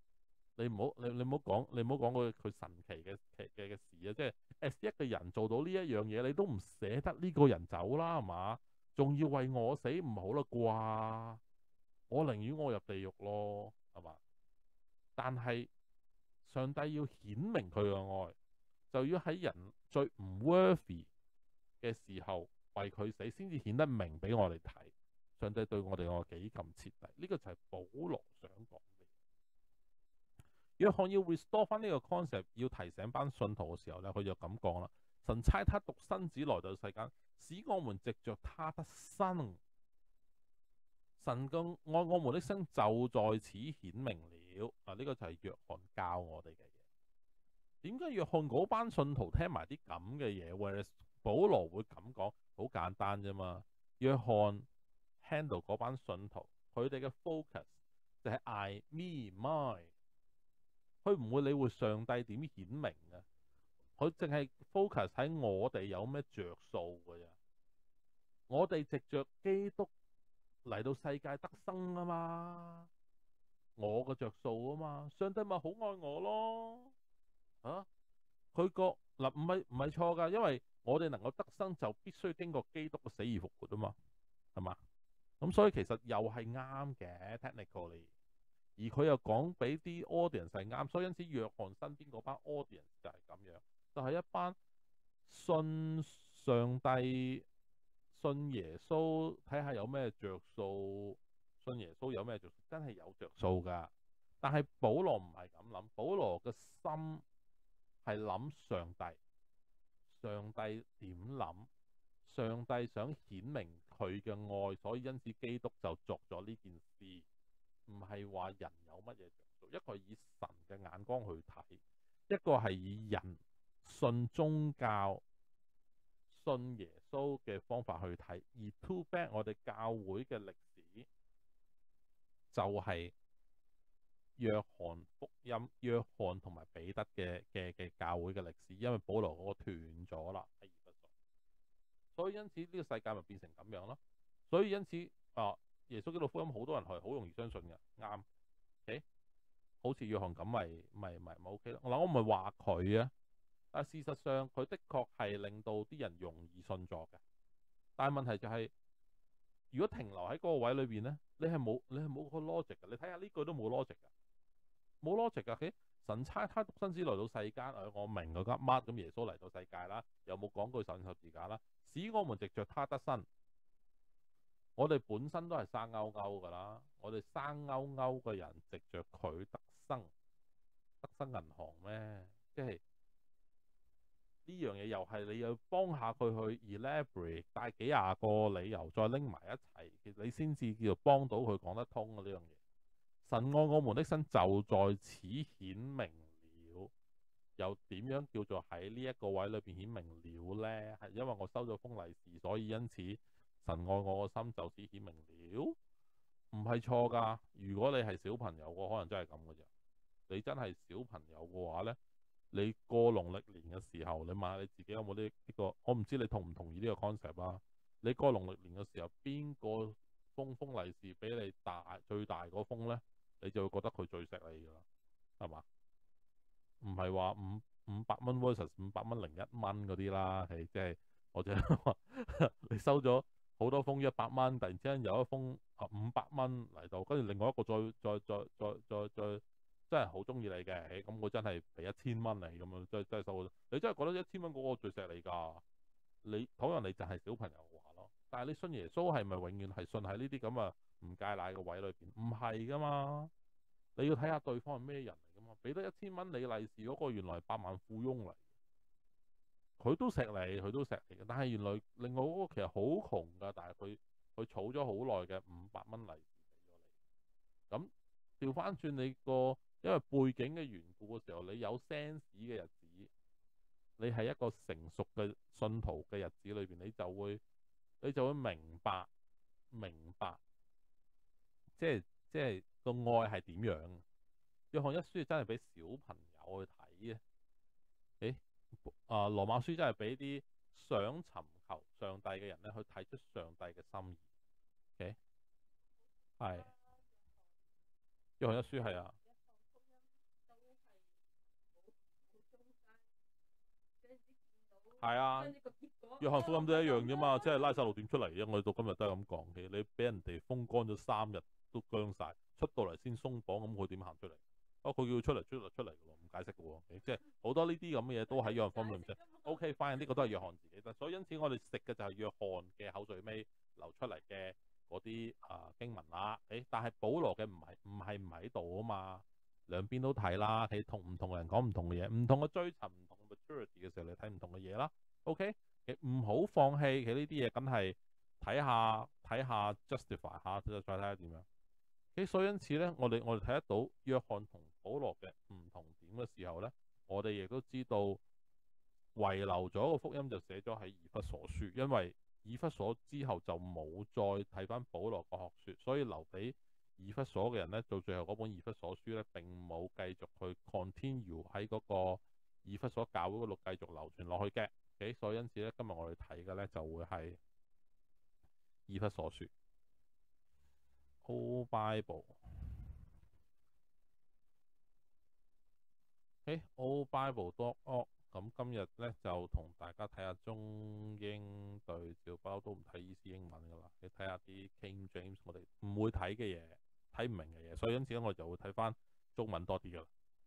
你唔好講佢神奇嘅事啊！即係 as 一個人做到呢一樣嘢，你都唔捨得呢個人走啦，係嘛？仲要為我死唔好啦啩？我寧願我入地獄咯，係嘛？但係上帝要顯明佢嘅愛，就要喺人最唔 worthy 嘅時候為佢死，先至顯得明俾我哋睇。上帝對我哋愛幾咁徹底，呢個就係保羅想講嘅。約翰要 restore 翻呢個 concept， 要提醒班信徒嘅時候咧，佢就咁講啦：神差他獨生子來到世間，使我們藉着他得生。神嘅愛我們的生就在此顯明了。啊，呢個就係約翰教我哋嘅嘢。點解約翰嗰班信徒聽埋啲咁嘅嘢？Whereas 保羅會咁講，好簡單啫嘛。約翰 handle 嗰班信徒，佢哋嘅 focus 就係 I me mine， 佢唔會理會上帝點顯明嘅，佢淨係 focus 喺我哋有咩着數嘅啫。我哋藉着基督嚟到世界得生啊嘛，我嘅着數啊嘛，上帝咪好愛我咯。啊，佢個嗱唔係錯噶，因為我哋能夠得生就必須經過基督嘅死而復活啊嘛，係嘛？咁所以其實又係啱嘅 technically， 而佢又講俾啲 audience 係啱，所以因此約翰身邊嗰班 audience 就係咁樣，就係一班信上帝、信耶穌，睇下有咩着數，信耶穌有咩着數，真係有着數噶。但係保羅唔係咁諗，保羅嘅心係諗上帝，上帝點諗？上帝想顯明佢嘅愛，所以因此基督就作咗呢件事，唔係話人有乜嘢着數。一個係以神嘅眼光去睇，一個係以人信宗教、信耶穌嘅方法去睇。而 too bad 我哋教會嘅歷史就係約翰福音、約翰同埋彼得嘅教會嘅歷史，因為保羅嗰個斷咗啦，喺以弗所，所以因此呢個世界咪變成咁樣咯。所以因此耶穌基督福音好多人係好容易相信嘅，啱。Okay? 好似約翰咁咪 OK 咯。嗱，我唔係話佢啊，但係事實上佢的確係令到啲人容易信咗嘅。但係問題就係，如果停留喺嗰個位裏邊咧，你係冇個 logic 嘅。你睇下呢句都冇 logic 嘅。冇 logic 㗎，神差他獨生子來到世間，我明佢噏乜，咁耶穌嚟到世界啦，有冇講句神十字架啦？使我們藉着他得生，我哋本身都係生勾勾㗎啦，我哋生勾勾嘅人藉着佢得生，得生銀行咩？即係呢樣嘢又係你要幫下佢去 elaborate，帶幾廿個理由再拎埋一齊，其實你先至叫做幫到佢講得通嘅呢樣嘢。神愛我們的生就在此顯明了，又點樣叫做喺呢一個位裏邊顯明了呢？係因為我收咗封利是，所以因此神愛我個心就此顯明了，唔係錯㗎。如果你係小朋友，我可能真係咁嘅啫。你真係小朋友嘅話呢，你過農曆年嘅時候，你問下你自己有冇呢個？我唔知你同唔同意呢個 concept 啦。你過農曆年嘅時候，邊個封利是俾你最大嗰封呢？你就會覺得佢最錫你㗎啦，係嘛？唔係話500蚊 versus 500蚊01蚊嗰啲啦，係即係我就係話你收咗好多封100蚊，突然之間有一封500蚊嚟到，跟住另外一個再真係好中意你嘅，咁我真係俾1000蚊你咁樣，真係收到。你真係覺得1000蚊嗰個最錫你㗎？你可能你就係小朋友嘅話咯，但係你信耶穌係咪永遠係信喺呢啲咁啊唔戒奶嘅位裏邊？唔係噶嘛，你要睇下對方係咩人嚟噶嘛。俾得1000蚊你利是嗰個原來係百萬富翁嚟，佢都錫你，佢都錫你嘅。但係原來另外嗰個其實好窮噶，但係佢儲咗好耐嘅500蚊利是俾咗你。咁調翻轉你個，因為背景嘅緣故嘅時候，你有 sense 嘅日子，你係一個成熟嘅信徒嘅日子裏邊，你就會明白，即係個愛係點樣。約翰一書真係俾小朋友去睇嘅。羅馬書真係俾啲想尋求上帝嘅人咧去睇出上帝嘅心意。OK， 係約翰一書係啊，係啊，約翰福音都一樣啫嘛，即係拉撒路點出嚟嘅，我哋到今日都係咁講嘅。你俾人哋風乾咗3日都僵晒，出到嚟先鬆綁，咁佢點行出嚟？佢叫佢出嚟嘅喎，唔解釋嘅喎。即係好多呢啲咁嘅嘢都喺約翰福音裏面。OK， 反正呢個都係約翰自己。所以因此我哋食嘅就係約翰嘅口水尾流出嚟嘅嗰啲經文啦。但係保羅嘅唔喺度啊嘛，兩邊都睇啦。佢同唔同人講唔同嘅嘢，唔同嘅追尋唔同嘅 maturity 嘅時候，你睇唔同嘅嘢啦。OK， 唔好放棄。其實呢啲嘢梗係睇下 justify 下，再睇下點樣。所以因此咧，我哋睇得到約翰同保羅嘅唔同點嘅時候咧，我哋亦都知道遺留咗個福音就寫咗喺以弗所書，因為以弗所之後就冇再睇翻保羅個學說，所以留俾以弗所嘅人咧，到最後嗰本以弗所書咧並冇繼續去 continue 喺嗰個以弗所教會嗰度繼續流傳落去嘅。所以因此咧，今日我哋睇嘅咧就會係以弗所書。Old Bible，Old Bible.org。咁今日咧就同大家睇下中英對照，不嬲都唔睇意思英文噶啦。你睇下啲 King James，我哋唔會睇嘅嘢，睇唔明嘅嘢，所以因此咧我就會睇翻中文多啲噶啦。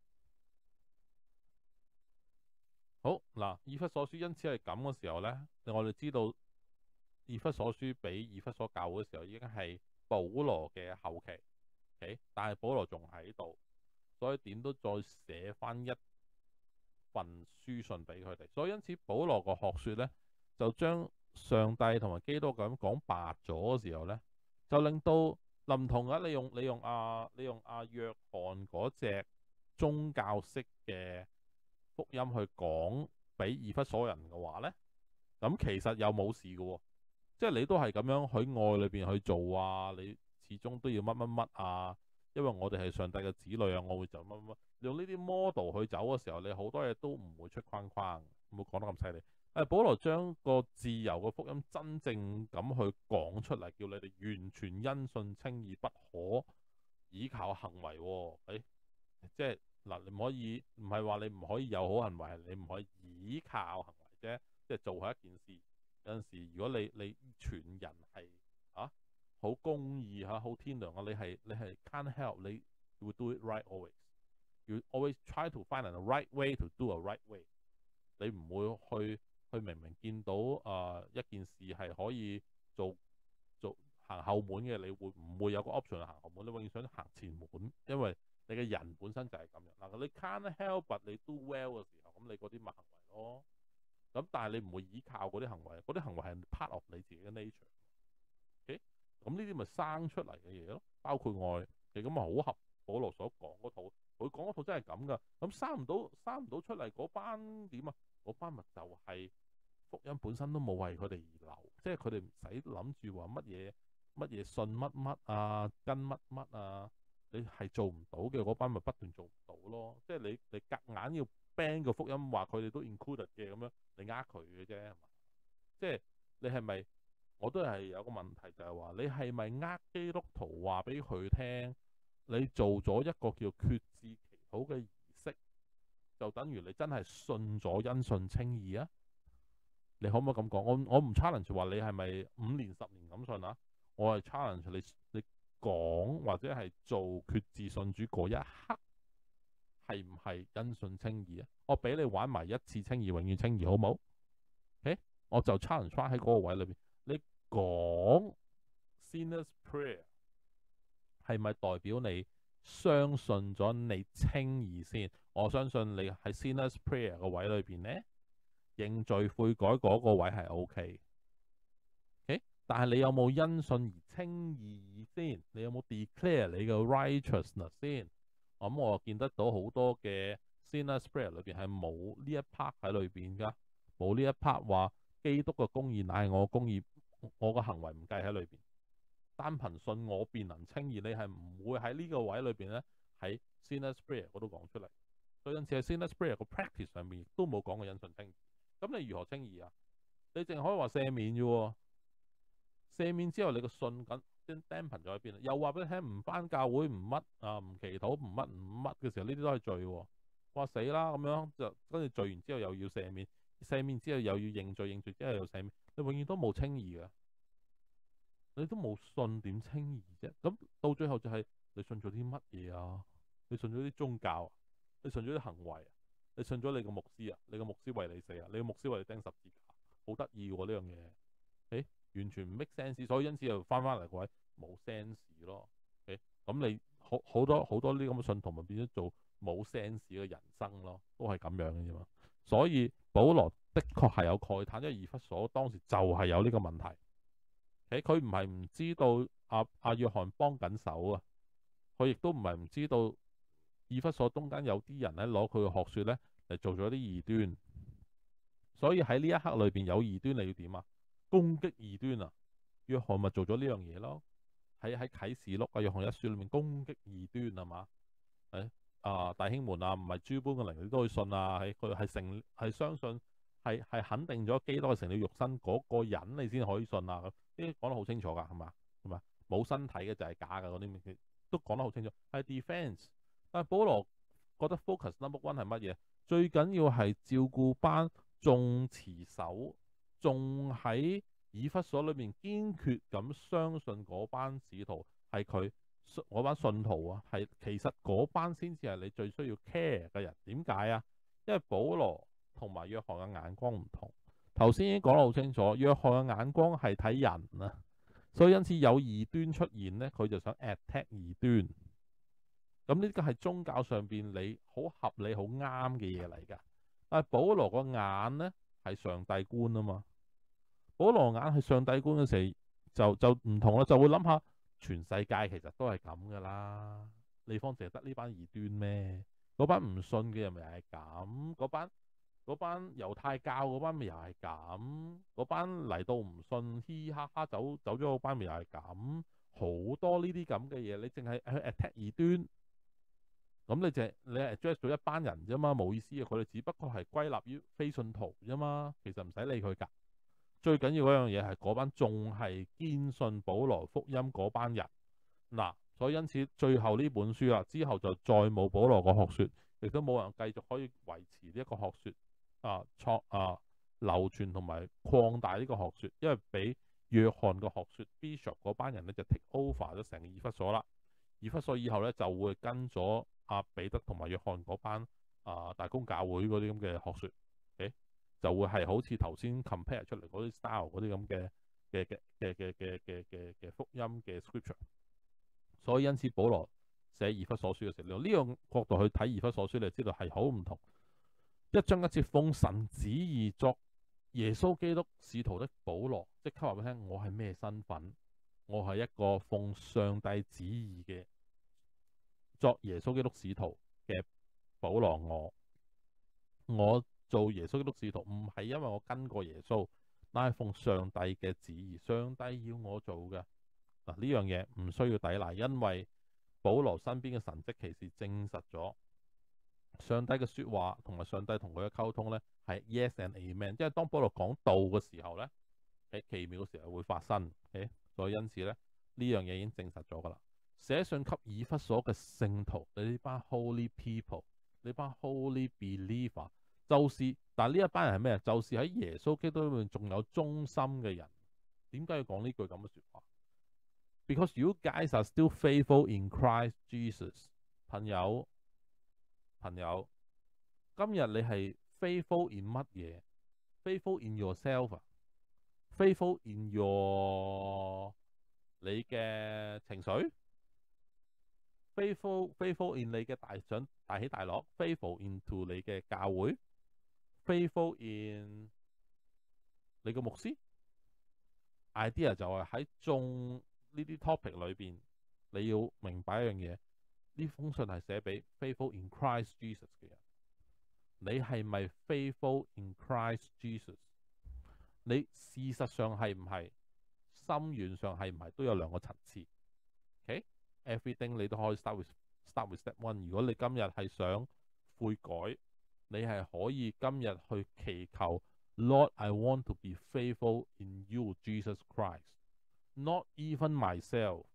好嗱，以弗所書因此係咁嘅時候咧，我哋知道以弗所書俾以弗所教會嘅時候已經係保羅嘅後期。但係保羅仲喺度，所以點都再寫翻一份書信俾佢哋。所以因此保羅個學說咧，就將上帝同埋基督咁講白咗嘅時候咧，就令到唔同嘅。你用約翰嗰隻宗教式嘅福音去講俾以弗所人嘅話咧，咁其實又冇事嘅喎，即係你都係咁樣喺愛裏邊去做啊，你始終都要乜乜乜啊，因為我哋係上帝嘅子女啊，我會就乜乜乜，用呢啲 model 去走嘅時候，你好多嘢都唔會出框框，唔好講得咁犀利。保羅將個自由嘅福音真正咁去講出嚟，叫你哋完全因信稱義，不可依靠行為喎。即係嗱，你唔可以，唔係話你唔可以有好行為，係你唔可以依靠行為啫。即係做好一件事，有陣時如果你全人係好公義好天良啊，你係 can't help， 你 will do it right always。You always try to find a right way to do a right way。你唔會去明明見到一件事係可以做行後門嘅，你會唔會有個 option 去行後門？你永遠想行前門，因為你嘅人本身就係咁樣嗱。你 can't help but 你 do well 嘅時候，咁你嗰啲咪行為咯。咁但係你唔會依靠嗰啲行為，嗰啲行為係 part of 你自己嘅 nature。咁呢啲咪生出嚟嘅嘢咯，包括愛，咁咪好合保羅所講嗰套。佢講嗰套真係咁噶。咁生唔到出嚟嗰班點啊？嗰班咪就係福音本身都冇為佢哋而留，即係佢哋唔使諗住話乜嘢信乜乜啊，跟乜乜啊，你係做唔到嘅嗰班咪不斷做唔到咯。即係你夾硬要 ban 個福音話佢哋都 included 嘅咁樣，你呃佢嘅啫係嘛？即係你係咪？我都係有個問題就係話你係咪呃基督徒話俾佢聽，你做咗一個叫決志祈禱嘅儀式，就等於你真係信咗因信稱義啊？你可唔可以咁講？我唔 challenge 話你係咪5年10年咁信啊？我係 challenge 你講或者係做決志信主嗰一刻係唔係因信稱義啊？我俾你玩埋一次稱義，永遠稱義好冇？我就 challenge 翻喺嗰個位裏邊，你講 Sinner's Prayer 係咪代表你相信咗你稱義先？我相信你喺 Sinner's Prayer 個位裏邊呢，認罪悔改嗰個位係 OK。但係你有冇因信而稱義先？你有冇 declare 你嘅 righteousness 先？咁我見得到好多嘅 Sinner's Prayer 裏邊係冇呢一 part 喺裏邊噶，冇呢一 part 話基督嘅公義乃係我嘅公義，我嘅行為唔計喺裏邊。 單憑信我便能稱義，你係唔會喺呢個位裏邊咧喺 sinner's prayer 嗰度講出嚟。所以因此喺 sinner's prayer 個 practice 上面亦都冇講過因信稱義。咁你如何稱義啊？你淨係可以話赦免啫喎。赦免之後你個信緊釘憑咗喺邊啊？又話俾你聽唔返教會唔乜啊，唔祈禱唔乜嘅時候，呢啲都係罪喎。話死啦咁樣，就跟住罪完之後又要赦免，赦免之後又要認罪，認罪之後又赦免，你永遠都冇稱義嘅。你都冇信點稱義啫？咁到最後就係你信咗啲乜嘢啊？你信咗啲宗教啊？你信咗啲行為啊？你信咗你個牧師啊？你個牧師為你死啊？你個牧師為你釘十字架，好得意喎呢樣嘢。誒，完全唔 make sense，所以因此又翻嚟個位冇 sense 咯。咁你好多呢啲咁嘅信徒咪變咗做冇 sense 嘅人生咯，都係咁樣嘅啫嘛。所以保羅的確係有慨嘆，因為以弗所當時就係有呢個問題。佢唔係唔知道阿約翰幫緊手啊，佢亦都唔係唔知道以弗所中間有啲人咧攞佢嘅學說咧嚟做咗啲異端，所以喺呢一刻裏邊有異端，你要點啊？攻擊異端啊！約翰咪做咗呢樣嘢咯，喺啟示錄啊約翰一書裏面攻擊異端係嘛？弟兄們啊，唔係諸般嘅靈你都可以信啊，佢係相信係肯定咗基督係成了肉身嗰個人你先可以信啊。呢啲講得好清楚㗎，係嘛？冇身體嘅就係假㗎，嗰啲都講得好清楚，係 defense。但係保羅覺得 focus number one 係乜嘢？最緊要係照顧班仲持守，仲喺以弗所裏面堅決咁相信嗰班使徒係佢嗰班信徒啊，係其實嗰班先至係你最需要 care 嘅人。點解啊？因為保羅同埋約翰嘅眼光唔同。頭先已經講得好清楚，約翰嘅眼光係睇人啊，所以因此有異端出現呢，佢就想 attack 異端。咁呢個係宗教上邊你好合理、好啱嘅嘢嚟㗎。但係保羅個眼呢係上帝觀啊嘛，保羅眼係上帝觀嘅時候就唔同啦，就會諗下全世界其實都係咁㗎啦，你方淨係得呢班異端咩？嗰班唔信嘅人咪又係咁，嗰班猶太教嗰班咪又係咁，嗰班嚟到唔信嘻嘻哈哈走咗嗰班咪又係咁，好多呢啲咁嘅嘢，你淨係去 attack 異端，咁你 address 咗一班人啫嘛，冇意思嘅，佢哋只不過係歸納於非信徒啫嘛，其實唔使理佢㗎。最緊要嗰樣嘢係嗰班仲係堅信保羅福音嗰班人嗱，所以因此最後呢本書啦，之後就再冇保羅個學說，亦都冇人繼續可以維持呢一個學說流傳同埋擴大呢個學說，因為俾約翰個學說 Bishop 嗰班人咧就 take over 咗成個以弗所啦。以弗所以後咧就會跟咗彼得同埋約翰嗰班大公教會嗰啲咁嘅學說，就會係好似頭先 compare 出嚟嗰啲 style 嗰啲咁嘅福音嘅 scripture。所以因此保羅寫以弗所書嘅時候，用呢個角度去睇以弗所書，你就知道係好唔同。一章一節，奉神旨意作耶穌基督使徒的保羅，即刻話俾你聽，我係咩身份？我係一個奉上帝旨意嘅作耶穌基督使徒嘅保羅。我做耶穌基督使徒唔係因為我跟過耶穌，但係奉上帝嘅旨意，上帝要我做嘅嗱，呢樣嘢唔需要抵賴，因為保羅身邊嘅神蹟奇事證實咗上帝嘅說話同埋上帝同佢嘅溝通咧係 yes and amen，即係當保羅講道嘅時候咧，喺奇妙嘅時候會發生，所以因此咧呢樣嘢已經證實咗噶啦。寫信給以弗所嘅聖徒，你呢班 holy people， 呢班 holy believer， 但係呢一班人係咩？就是喺耶穌基督裏面仲有忠心嘅人。點解要講呢句咁嘅說話？ Because you guys are still faithful in Christ Jesus。 朋友，今日你係 faithful in 乜嘢？ faithful in yourself， faithful in your 你嘅情緒， faithful in你嘅大起大落， faithful into 你嘅教會， faithful in 你嘅牧師。 idea 就係喺眾呢啲 topic 裏邊，你要明白一樣嘢，呢封信係寫俾 faithful in Christ Jesus 嘅人。你係咪 faithful in Christ Jesus？ 你事實上係唔係？ 心願上係唔係都有兩個層次？OK，everything 你都可以 start with step one。如果你今日係想悔改，你係可以今日去祈求 Lord, I want to be faithful in you, Jesus Christ. Not even myself,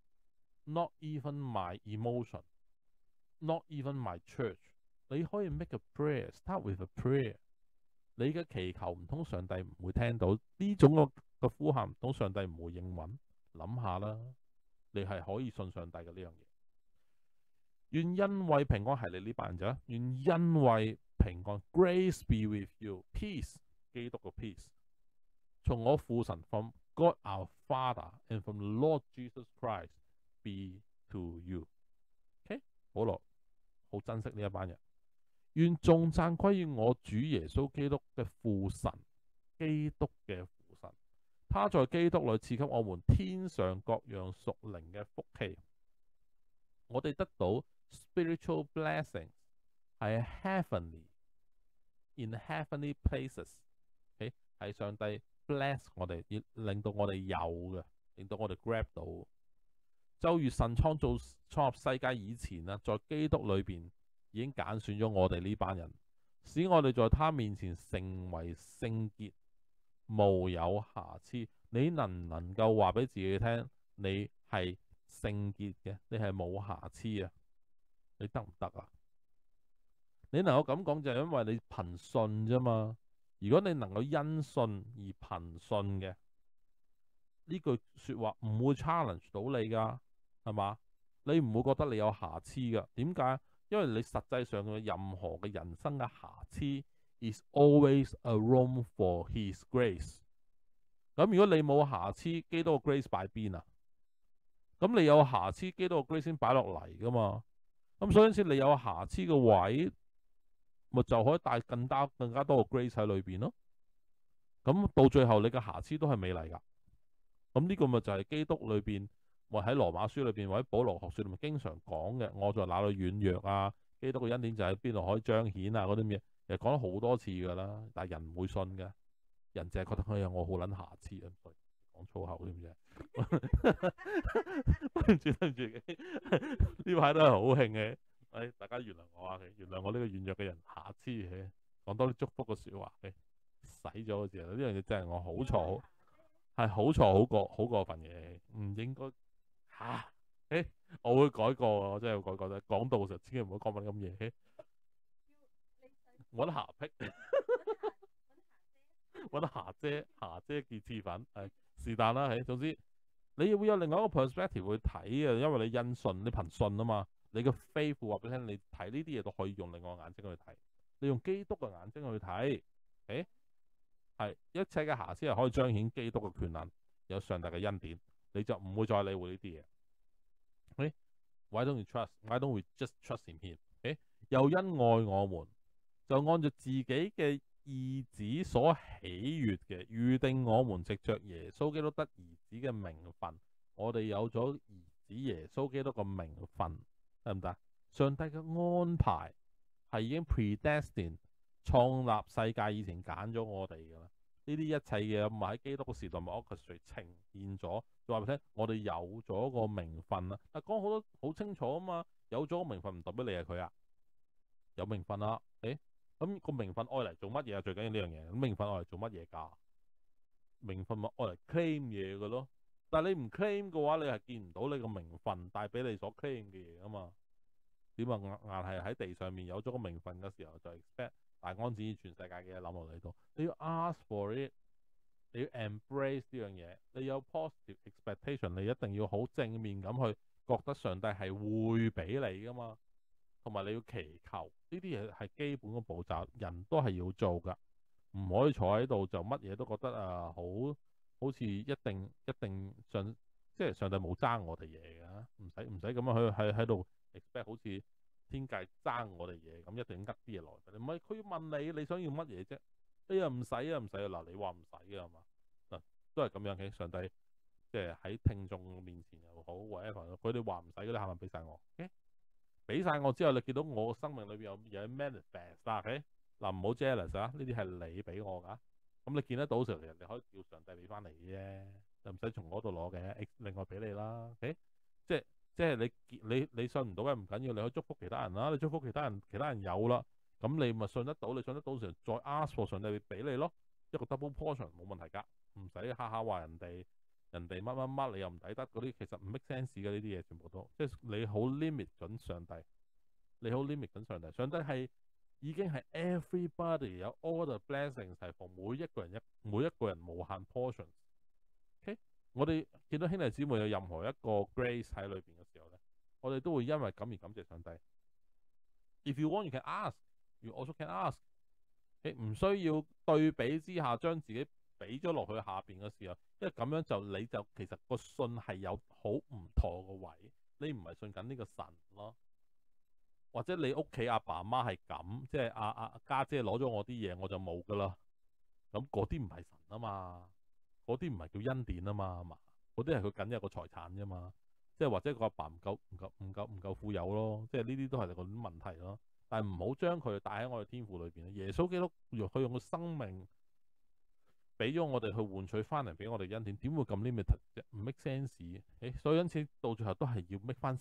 not even my emotion, not even my church。你可以 make a prayer, start with a prayer。你嘅祈求唔通上帝唔會聽到呢種嘅呼喊，唔通上帝唔會應允？諗下啦，你係可以信上帝嘅呢樣嘢。願恩惠平安係你呢班人咋？願恩惠平安 ，Grace be with you, peace， 基督嘅 peace， 從我父神 from God our Father and from the Lord Jesus Christ be to you。OK， 保羅好珍惜呢一班人。願頌讚歸於我主耶穌基督嘅父神，基督嘅父神，他在基督裏賜給我們天上各樣屬靈嘅福氣。我哋得到 spiritual blessings 係 heavenly in heavenly places， 係上帝 bless 我哋，令到我哋有嘅，令到我哋 grab 到。就如神創立世界以前啊，在基督裏邊已經揀選咗我哋呢班人，使我哋在他面前成為聖潔，無有瑕疵。你能唔能夠話俾自己聽，你係聖潔嘅，你係冇瑕疵啊？你得唔得啊？你能夠咁講就係因為你憑信啫嘛。如果你能夠因信而憑信嘅，呢句說話唔會 challenge 到你噶，係嘛？你唔會覺得你有瑕疵噶？點解？因為你實際上嘅任何嘅人生嘅瑕疵 is always a room for His grace。咁如果你冇瑕疵，基督嘅 grace 擺邊啊？咁你有瑕疵，基督嘅 grace 先擺落嚟噶嘛？咁所以因此你有瑕疵嘅位，咪就可以帶更加多嘅 grace 喺裏邊咯。咁到最後你嘅瑕疵都係美麗噶。咁呢個咪就係基督裏邊，或喺羅馬書裏邊，或者保羅學説裏面經常講嘅。我在哪裏軟弱啊？基督嘅恩典就喺邊度可以彰顯啊？嗰啲咩，其實講咗好多次噶啦。但係人唔會信嘅，人淨係覺得佢有我好撚瑕疵啊！所以講粗口啲咁啫。對唔住，呢排都係好興嘅。大家原諒我啊，原諒我呢個軟弱嘅人瑕疵嘅，講多啲祝福嘅説話嘅，洗咗個字呢樣嘢真係我好錯，係好錯好過分嘅，唔應該嚇。我會改過，我真係會改過啫。講道嘅時候千祈唔好講埋咁嘢。揾霞癖，揾霞姐潔廁粉，是但啦。總之你會有另外一個 perspective 去睇啊，因為你因信，你憑信啊嘛。你嘅 faith 話俾你聽，你睇呢啲嘢都可以用另外個眼睛去睇，你用基督嘅眼睛去睇，係一切嘅瑕疵係可以彰顯基督嘅權能，有上帝嘅恩典，你就唔會再理會呢啲嘢。Why don't you trust? Why don't we just trust in Him? 又因愛我們，就按照自己嘅意旨所喜悅嘅，預定我們藉着耶穌基督得兒子嘅名分。我哋有咗兒子耶穌基督嘅名分，得唔得？上帝嘅安排係已經 predestined， 創立世界以前揀咗我哋㗎啦。呢啲一切嘅咪喺基督嘅時代咪 orchestrate 呈現咗，就話俾你聽，我哋有咗個名分啦。講好多好清楚啊嘛，有咗個名分唔代表你係佢啊，有名分啦。咁個名分愛嚟做乜嘢啊？最緊要呢樣嘢，咁名分愛嚟做乜嘢㗎？名分咪愛嚟 claim 嘢嘅咯。但係你唔 claim 嘅話，你係見唔到你個名分帶俾你所 claim 嘅嘢啊嘛。點啊？硬係喺地上面有咗個名分嘅時候，就 expect 大安旨意全世界嘅嘢諗落你度。你要 ask for it， 你要 embrace 呢樣嘢，你有 positive expectation， 你一定要好正面咁去覺得上帝係會俾你噶嘛。同埋你要祈求，呢啲嘢係基本嘅步驟，人都係要做噶，唔可以坐喺度就乜嘢都覺得好似一定即係上帝冇爭我哋嘢噶，唔使咁樣喺度 expect 好似天界爭我哋嘢咁，一定呃啲嘢來。唔係，佢要問你想要乜嘢啫？你又唔使啊，嗱，你話唔使㗎嘛？嗱，都係咁樣嘅。上帝即係喺聽眾面前又好，或者佢哋話唔使嗰啲，係咪俾晒我？俾晒我之後，你見到我生命裏邊有 manifest 啦，嗱，唔好 jealous 啊！呢啲係你俾我㗎，咁你見得到時候，其實你可以叫上帝俾翻你啫。 又唔使從嗰度攞嘅，另外俾你啦。OK，即係即係你信唔到嘅唔緊要，你可以祝福其他人啦。你祝福其他人，其他人有啦，咁你咪信得到，你信得到時再 ask for 上帝會俾你咯，一個 double portion 冇問題㗎，唔使下下話人哋乜乜乜你又唔抵得嗰啲，其實唔 make sense 嘅呢啲嘢全部都，即係你好 limit 緊上帝，你好 limit 緊上帝，上帝係已經係 everybody 有 all the blessings 係 for 每一個人無限 portion。OK，我哋見到兄弟姊妹有任何一個 grace 喺裏邊嘅時候咧，我哋都會因為咁而感謝上帝。If you want, you can ask. You also can ask。你唔需要對比之下將自己俾咗落去下邊嘅時候，因為咁樣你就其實個信係有好唔妥個位，你唔係信緊呢個神咯。或者你屋企阿爸阿媽係咁，即係阿家姐攞咗我啲嘢我就冇噶啦，咁嗰啲唔係神啊嘛，嗰啲唔係叫恩典啊嘛，係嘛？嗰啲係佢僅有個財產啫嘛，即係或者個阿爸唔夠富有咯，即係呢啲都係個問題咯。但係唔好將佢帶喺我哋天父裏邊。耶穌基督佢用個生命俾咗我哋去換取翻嚟俾我哋恩典，點會咁 limited 啫？唔 make sense。所以因此到最後都係要 make 翻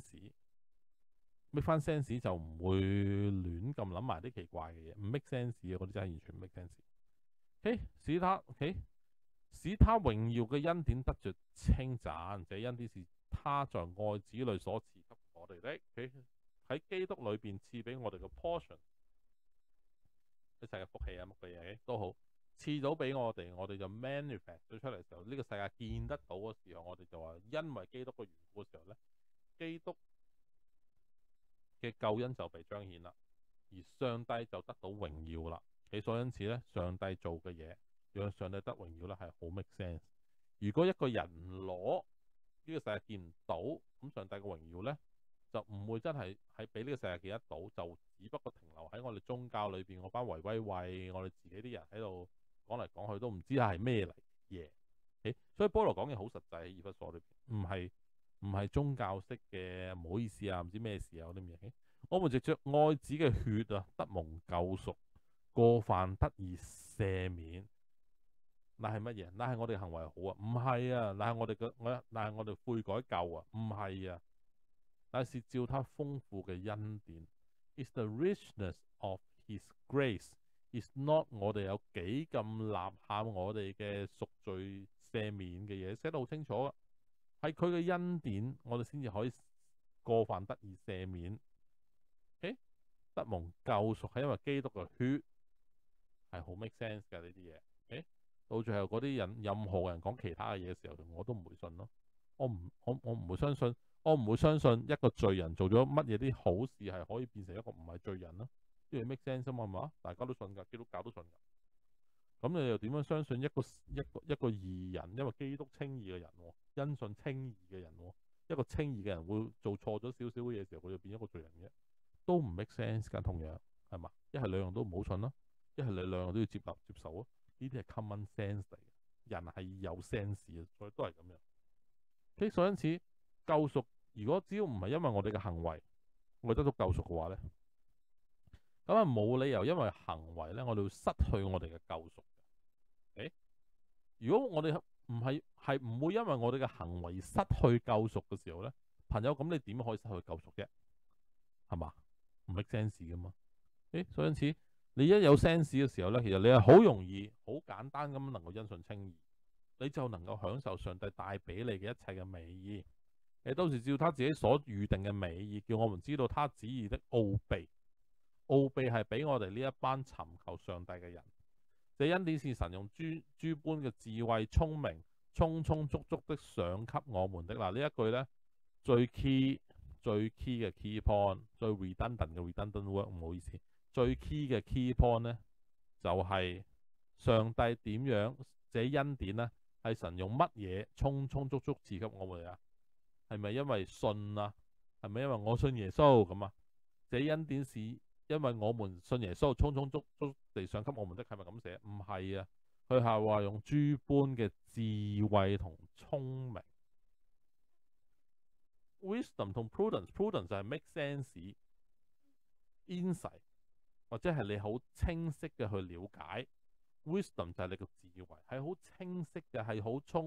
sense。make 翻 sense 就唔會亂咁諗埋啲奇怪嘅嘢，唔 make sense 嘅嗰啲真係完全唔 make sense。使他榮耀嘅恩典得着稱讚，這恩典是他在愛子裏所賜給我哋的。喺基督裏邊賜俾我哋嘅 portion， 一切嘅福氣啊，乜嘅嘢都好，賜到俾我哋就 manifest 咗出嚟嘅時候，呢個世界見得到嘅時候，我哋就話因為基督嘅緣故嘅時候咧，基督嘅救恩就被彰顯啦，而上帝就得到榮耀啦。所以因此咧，上帝做嘅嘢讓上帝得榮耀咧係好 make sense。如果一個人攞呢個世界見唔到，咁上帝嘅榮耀咧就唔會真係喺俾呢個世界見得到，就只不過停留喺我哋宗教裏邊嗰班維威畏，我哋自己啲人喺度講嚟講去都唔知係咩嚟嘢。所以保羅講嘢好實際喺以弗所裏邊，唔係宗教式嘅，唔好意思啊，唔知咩事啊嗰啲嘢。我們藉着愛子嘅血啊，得蒙救贖，過犯得以赦免。那係乜嘢？那係我哋行為好啊？唔係啊，那係我哋悔改救啊？唔係啊，但是照他豐富嘅恩典 ，is the richness of his grace。is not 我哋有幾咁吶喊我哋嘅贖罪赦免嘅嘢，寫得好清楚啊。係佢嘅恩典，我哋先至可以過犯得以赦免。得蒙救贖係因為基督嘅血，係好 make sense 嘅呢啲嘢。到最後嗰啲人任何人講其他嘅嘢嘅時候，我都唔會信咯。我唔會相信，我唔會相信一個罪人做咗乜嘢啲好事係可以變成一個唔係罪人咯。呢個 make sense 嘛？係嘛？大家都信㗎，基督教都信㗎。咁你又點樣相信一個義人？因為基督稱義嘅人，因信稱義嘅人，一個稱義嘅人會做錯咗少少嘅嘢時候，佢就變一個罪人嘅，都唔 make sense 㗎。同樣係嘛？一係兩樣都唔好信咯，一係你兩樣都要接受咯。呢啲係 common sense 嚟嘅，人係有 sense 嘅，所以都係咁樣。所以因此救贖，如果只要唔係因為我哋嘅行為，我哋得到救贖嘅話咧，咁啊冇理由因為行為咧，我哋會失去我哋嘅救贖嘅。如果我哋係唔會因為我哋嘅行為而失去救贖嘅時候咧，朋友，咁你點可以失去救贖啫？係嘛？唔 make sense 噶嘛？所以因此你一有 sense 嘅時候咧，其實你係好容易、好簡單咁能夠因信稱義，你就能夠享受上帝帶俾你嘅一切嘅美意。到時照他自己所預定嘅美意，叫我們知道他旨意的奧秘。奧秘係俾我哋呢一班尋求上帝嘅人。這恩典是神用諸般嘅智慧、聰明、充充足足的賞給我們的。嗱，呢一句咧最 key 嘅 key point， 最 redundant 嘅 redundant word， 唔好意思，最 key 嘅 key point 咧就係上帝點樣？這恩典咧係神用乜嘢充充足足賜給我哋啊？係咪因為信啊？係咪因為我信耶穌咁啊？這恩典是因為我們信耶穌，充充足足地賞給我們的，係咪咁寫？唔係啊，佢係話用諸般嘅智慧同聰明。Wisdom 同 prudence 就係 make sense、insight 或者係你好清晰嘅去了解。Wisdom 就係你個智慧，係好清晰嘅，係好聰明，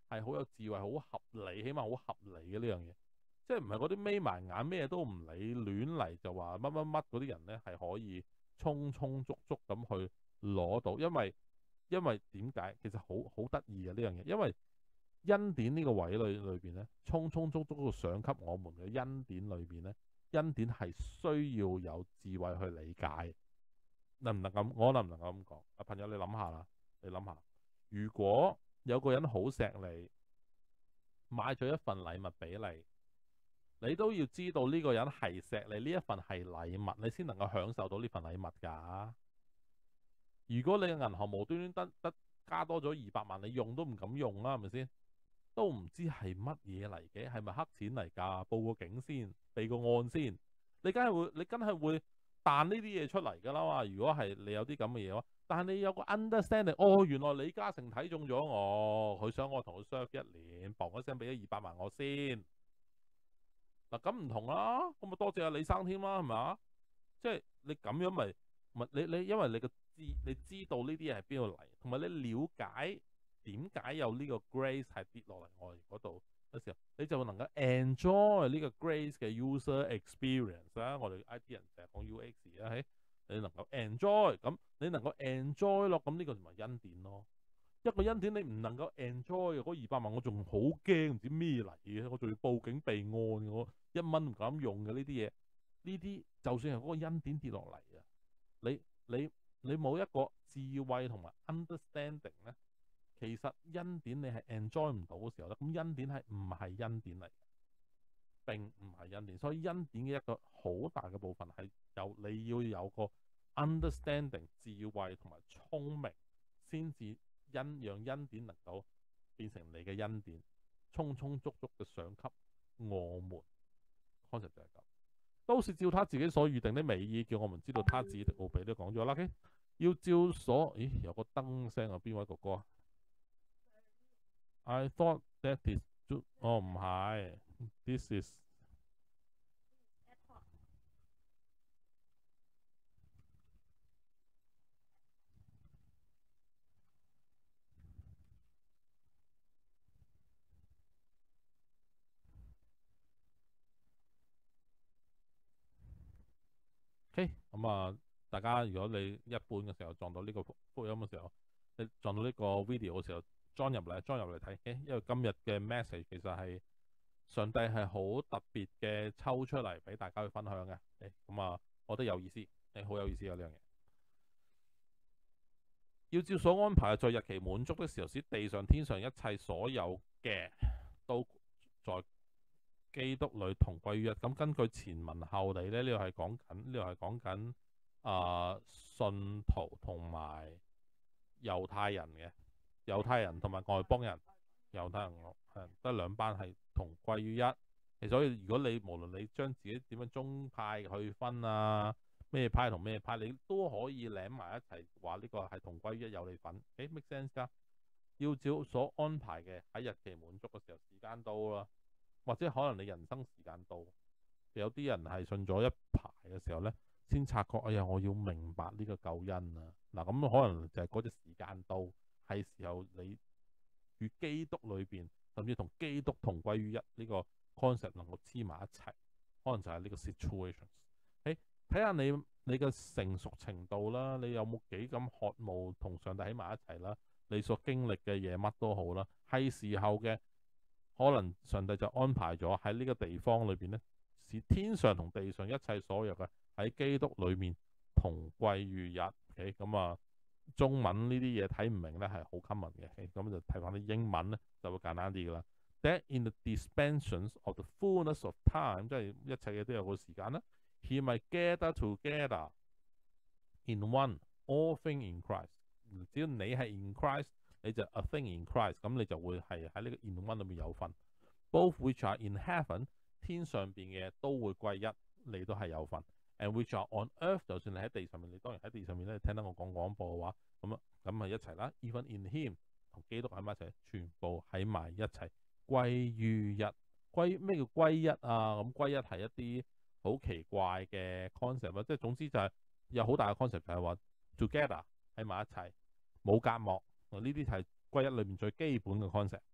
係好有智慧、好合理，起碼好合理嘅呢樣嘢。即係唔係嗰啲眯埋眼咩都唔理亂嚟就話乜乜乜嗰啲人咧，係可以充充足足咁去攞到，因為點解？其實好得意嘅呢樣嘢，因為恩典呢個位裏邊咧，充充足足嘅上給我們嘅恩典裏邊咧，恩典係需要有智慧去理解。能唔能咁？我能唔能夠咁講？啊，朋友你諗下啦，你諗下，如果有個人好錫你，買咗一份禮物俾你，你都要知道呢個人係錫你，呢一份係禮物，你先能夠享受到呢份禮物㗎。如果你嘅銀行無端端得加多咗200萬，你用都唔敢用啦，係咪先？都唔知係乜嘢嚟嘅，係咪黑錢嚟㗎？報個警先，備個案先，你梗係會彈呢啲嘢出嚟㗎啦嘛。如果係你有啲咁嘅嘢話，但係你有個 understanding，哦，原來李嘉誠睇中咗我，佢想我同佢 serve 1年，嘣一聲俾咗200萬我先。嗱咁唔同啦，咁咪多謝阿李生添啦，係咪啊？即係你咁樣咪你因為你知道呢啲嘢係邊度嚟，同埋你了解點解有呢個 grace 係跌落嚟我哋嗰度嘅時候，你就能夠 enjoy 呢個 grace 嘅 user experience 啦。我哋 IT 人成日講 UX 啊，你能夠 enjoy， 咁你能夠 enjoy 咯，咁呢個就咪恩典咯。一個恩典你唔能夠 enjoy 嗰200萬，我仲好驚唔知咩嚟嘅，我仲要報警備案，我1蚊唔敢用嘅呢啲嘢。呢啲就算係嗰個恩典跌落嚟啊，你冇一個智慧同埋 understanding 咧，其實恩典你係 enjoy 唔到嘅時候咧，咁恩典係唔係恩典嚟嘅？並唔係恩典。所以恩典嘅一個好大嘅部分係你要有個 understanding 智慧同埋聰明，先至讓恩典能夠變成你嘅恩典，充充足足嘅賞給我們。concept 就係咁。都是照他自己所預定的美意，叫我們知道他旨意的奧秘，都講咗啦。要照所，咦，有個燈聲啊，邊位哥哥啊 ？I thought that is， 哦唔係 ，this is。OK，咁啊，大家如果你一半嘅時候撞到呢個福音嘅時候，你撞到呢個 video 嘅時候，join 入嚟睇，因為今日嘅 message 其實係上帝係好特別嘅抽出嚟俾大家去分享嘅。咁啊，我覺得有意思，好有意思啊呢樣嘢。要照所安排，在日期滿足的時候，使地上天上一切所有嘅都在基督裏同歸於一。咁根據前文後理咧，呢度係講緊信徒同埋猶太人嘅，猶太人同埋外邦人，猶太人係得兩班係同歸於一。所以如果你無論你將自己點樣宗派去分啊，咩派同咩派，你都可以攬埋一齊話呢個係同歸於一，有你份。make sense 㗎？要照所安排嘅，喺日期滿足嘅時候，時間到啦。或者可能你人生時間到，有啲人係信咗一排嘅時候呢，先察覺，哎呀，我要明白呢個救恩啊！嗱，咁可能就係嗰隻時間到，係時候你與基督裏邊，甚至同基督同歸於一呢個 concept 能夠黐埋一齊，可能就係呢個 situation。睇下你嘅成熟程度啦，你有冇幾咁渴慕同上帝喺埋一齊啦？你所經歷嘅嘢乜都好啦，係時候嘅。可能上帝就安排咗喺呢個地方裏邊呢，使天上同地上一切所有嘅喺基督裏面同歸於一。咁啊，中文呢啲嘢睇唔明呢係好 common 嘅，咁就睇翻啲英文呢就會簡單啲噶啦。That in the dimensions of the fullness of time， 即係一切嘢都有個時間啦。He might gather together in one all things in Christ。只要你係 in Christ，你就 a thing in Christ， 咁你就會係喺呢個 in one 裏面有份。Both which are in heaven， 天上邊嘅都會歸一，你都係有份。And which are on earth， 就算你喺地上面，你當然喺地上面咧，聽得我講廣播嘅話，咁咪一齊啦。Even in him， 同基督喺埋一齊，全部喺埋一齊，歸於一。咩叫歸一啊？咁歸一係一啲好奇怪嘅 concept 啊，即係總之就係有好大嘅 concept，就係話 together 喺埋一齊，冇隔膜。呢啲係歸一裏面最基本嘅 concept。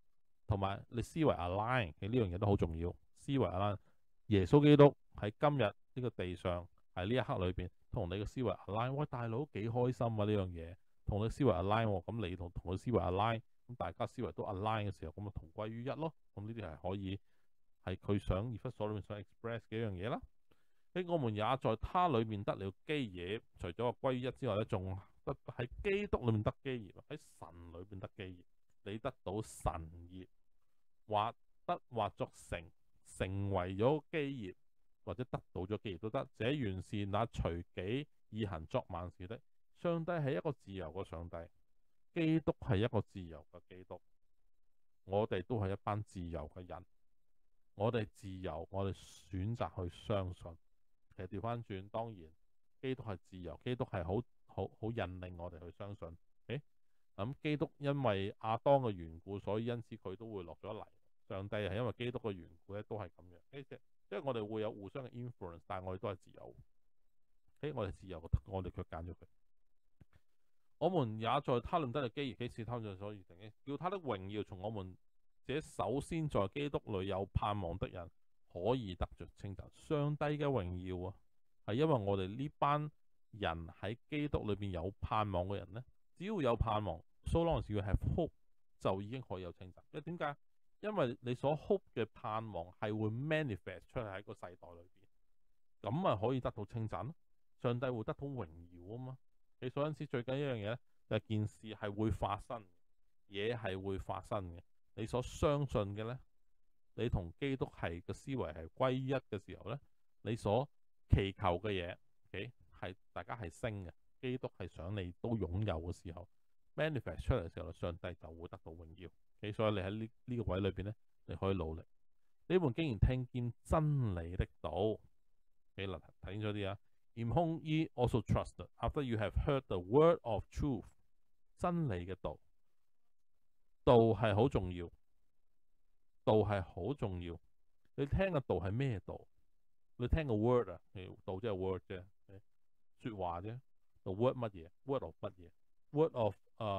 同埋你思維 align 嘅呢樣嘢都好重要。思維 align，耶穌基督喺今日呢個地上喺呢一刻裏邊同你嘅思維 align，喂大佬幾開心啊呢樣嘢，同你思維 align 喎，咁你同佢思維 align，咁大家思維都 align 嘅時候，咁咪同歸於一咯。咁呢啲係可以係佢想以弗所裏面想 express 嘅一樣嘢啦。我們也在他裏面得了基業，除咗個歸於一之外咧，仲得喺基督裏面得基業，喺神裏面得基業。你得到神業，或作成為咗基業，或者得到咗基業都得。這原是那隨己意行作萬事的。上帝係一個自由嘅上帝，基督係一個自由嘅基督。我哋都係一班自由嘅人，我哋自由，我哋選擇去相信。其實調翻轉，當然基督係自由，基督係好引領我哋去相信。咁基督因為亞當嘅緣故，所以因此佢都會落咗嚟。上帝係因為基督嘅緣故咧，都係咁樣。即係我哋會有互相嘅 influence，但係我哋都係自由。我哋自由，我哋卻揀咗佢。我們也在他裏面得了基業，啟示他在所預定嘅，叫他的榮耀從我們這首先在基督裏有盼望的人可以得着稱讚。上帝嘅榮耀啊，係因為我哋呢班人喺基督裏邊有盼望嘅人呢，只要有盼望 ，so long as you have hope， 就已經可以有稱讚。因為點解？因為你所 hope 嘅盼望係會 manifest 出嚟喺個世代裏邊，咁咪可以得到稱讚咯。上帝會得到榮耀啊嘛。你所因此最緊一樣嘢咧，就係件事係會發生，嘢係會發生嘅。你所相信嘅咧，你同基督係嘅思維係歸一嘅時候咧，你所祈求嘅嘢，係大家係升嘅。基督係想你都擁有嘅時候 ，manifest 出嚟嘅時候，上帝就會得到榮耀。所以你喺呢個位裏邊咧，你可以努力。你們既然聽見真理的道，嗱睇清楚啲啊。In whom ye also trusted, after you have heard the word of truth， 真理嘅道，道係好重要，道係好重要。你聽嘅道係咩道？你聽個 word 啊，道即係 word 啫，說話啫。個 word 乜嘢 ？word of 乜嘢 ？word of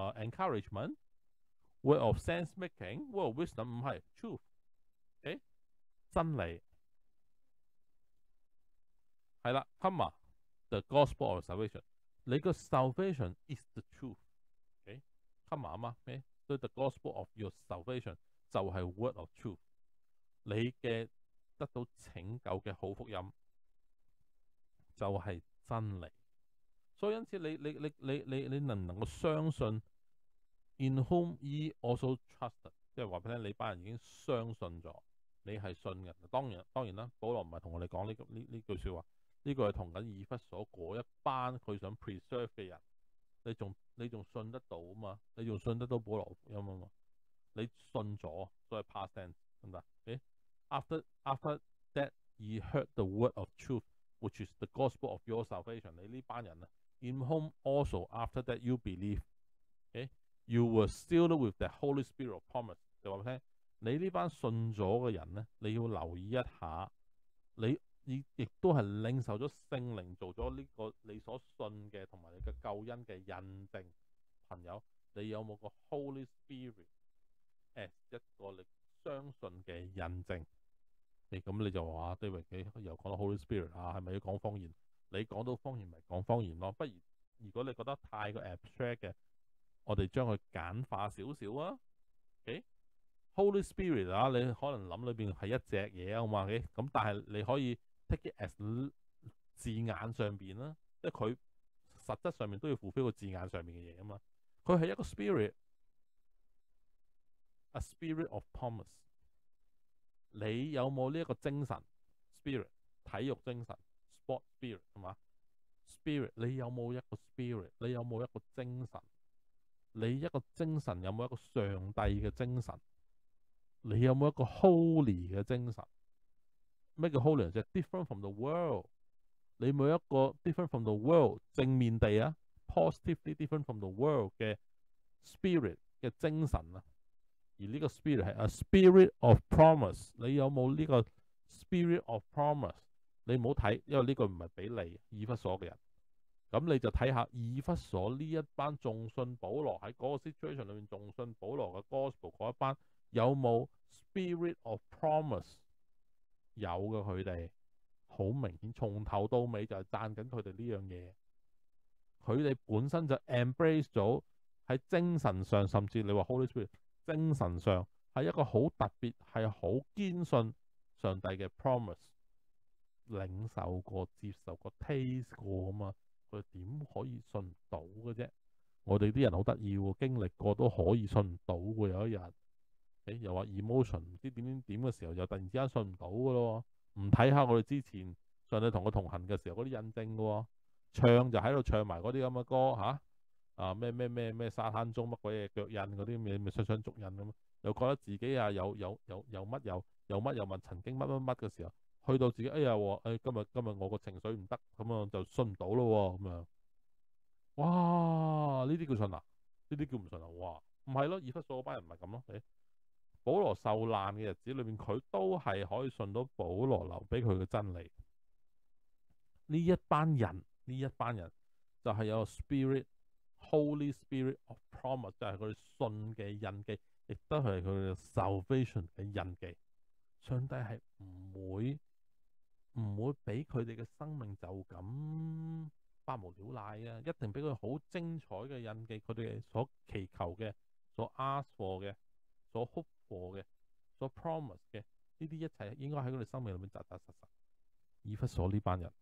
encouragement，word of sense making，word of wisdom， 唔係 truth， 真理係啦 come 啊 the gospel of salvation， 你個 salvation is the truth，come 啊嘛，所以 the gospel of your salvation 就係 word of truth， 你嘅得到拯救嘅好福音就係真理。所以因此你能唔能夠相信 in whom ye also trusted， 即係話俾你聽，你班人已經相信咗，你係信嘅。當然啦，保羅唔係同我哋講呢句説話，呢個係同緊以弗所嗰一班佢想 preserve 嘅人。你仲信得到啊嘛？你仲信得到保羅福音啊嘛？你信咗，所以 past tense 得唔得？After that ye heard the word of truth, which is the gospel of your salvation。你呢班人啊 ，in whom also after that you believe， you were sealed with the Holy Spirit of promise。就話俾你聽，你呢班信咗嘅人咧，你要留意一下，你亦都係領受咗聖靈，做咗呢個你所信嘅同埋你嘅救恩嘅印證。朋友，你有冇個 Holy Spirit as 一個你相信嘅印證？咁你就話David，又講到 Holy Spirit 啊，係咪要講方言？你講到方言咪講方言咯。不如如果你覺得太過 abstract 嘅，我哋將佢簡化少少啊。Holy Spirit 啊，你可能諗裏邊係一隻嘢啊嘛。咁但係你可以 take it as 字眼上邊啦，即係佢實質上面都要fulfill個字眼上面嘅嘢啊嘛。佢係一個 spirit，a spirit of promise。你有冇呢一個精神 spirit， 體育精神 sport spirit 係嘛 spirit？ 你有冇一個 spirit？ 你有冇一個精神？你一個精神有冇一個上帝嘅精神？你有冇一個 holy 嘅精神？咩叫 holy？ 就係 different from the world。你冇一個 different from the world 正面地啊 ，positively different from the world 嘅 spirit 嘅精神啊。而呢個 spirit 係 a spirit of promise。你有冇呢個 spirit of promise？ 你唔好睇，因為呢個唔係俾你以弗所嘅人。咁你就睇下以弗所呢一班仲信保羅喺嗰個 situation 裏面仲信保羅嘅 gospel 嗰一班有冇 spirit of promise？有嘅，佢哋好明顯，從頭到尾就係讚緊佢哋呢樣嘢。佢哋本身就 embrace 咗喺精神上，甚至你話 Holy Spirit 精神上係一個好特別，係好堅信上帝嘅 promise，領受過、接受過、taste 過啊嘛，佢點可以信唔到嘅啫？我哋啲人好得意喎，經歷過都可以信唔到嘅，有一日，又話 emotion 唔知點嘅時候，又突然之間信唔到嘅咯。唔睇下我哋之前上帝同佢同行嘅時候嗰啲印證嘅喎，唱就喺度唱埋嗰啲咁嘅歌嚇，咩沙灘中乜鬼嘢腳印嗰啲咩雙雙足印咁，又覺得自己啊有乜又問曾經乜嘅時候，去到自己哎呀今日我個情緒唔得，咁樣就信唔到咯咁樣。哇！呢啲叫信啊？呢啲叫唔信啊？哇！唔係咯，以弗所嗰班人唔係咁咯。保羅受難嘅日子裏面，佢都係可以信到保羅留俾佢嘅真理。呢一班人就係有 Holy Spirit of Promise，就係佢哋信嘅印記，亦都係佢哋 salvation 嘅印記。上帝係唔會俾佢哋嘅生命就咁百無聊賴啊！一定俾佢好精彩嘅印記，佢哋所祈求嘅、所 ask for 嘅、所 hope for 嘅、所 promise 嘅，呢啲一切應該喺佢哋生命裏面扎扎實實。以弗所呢班人，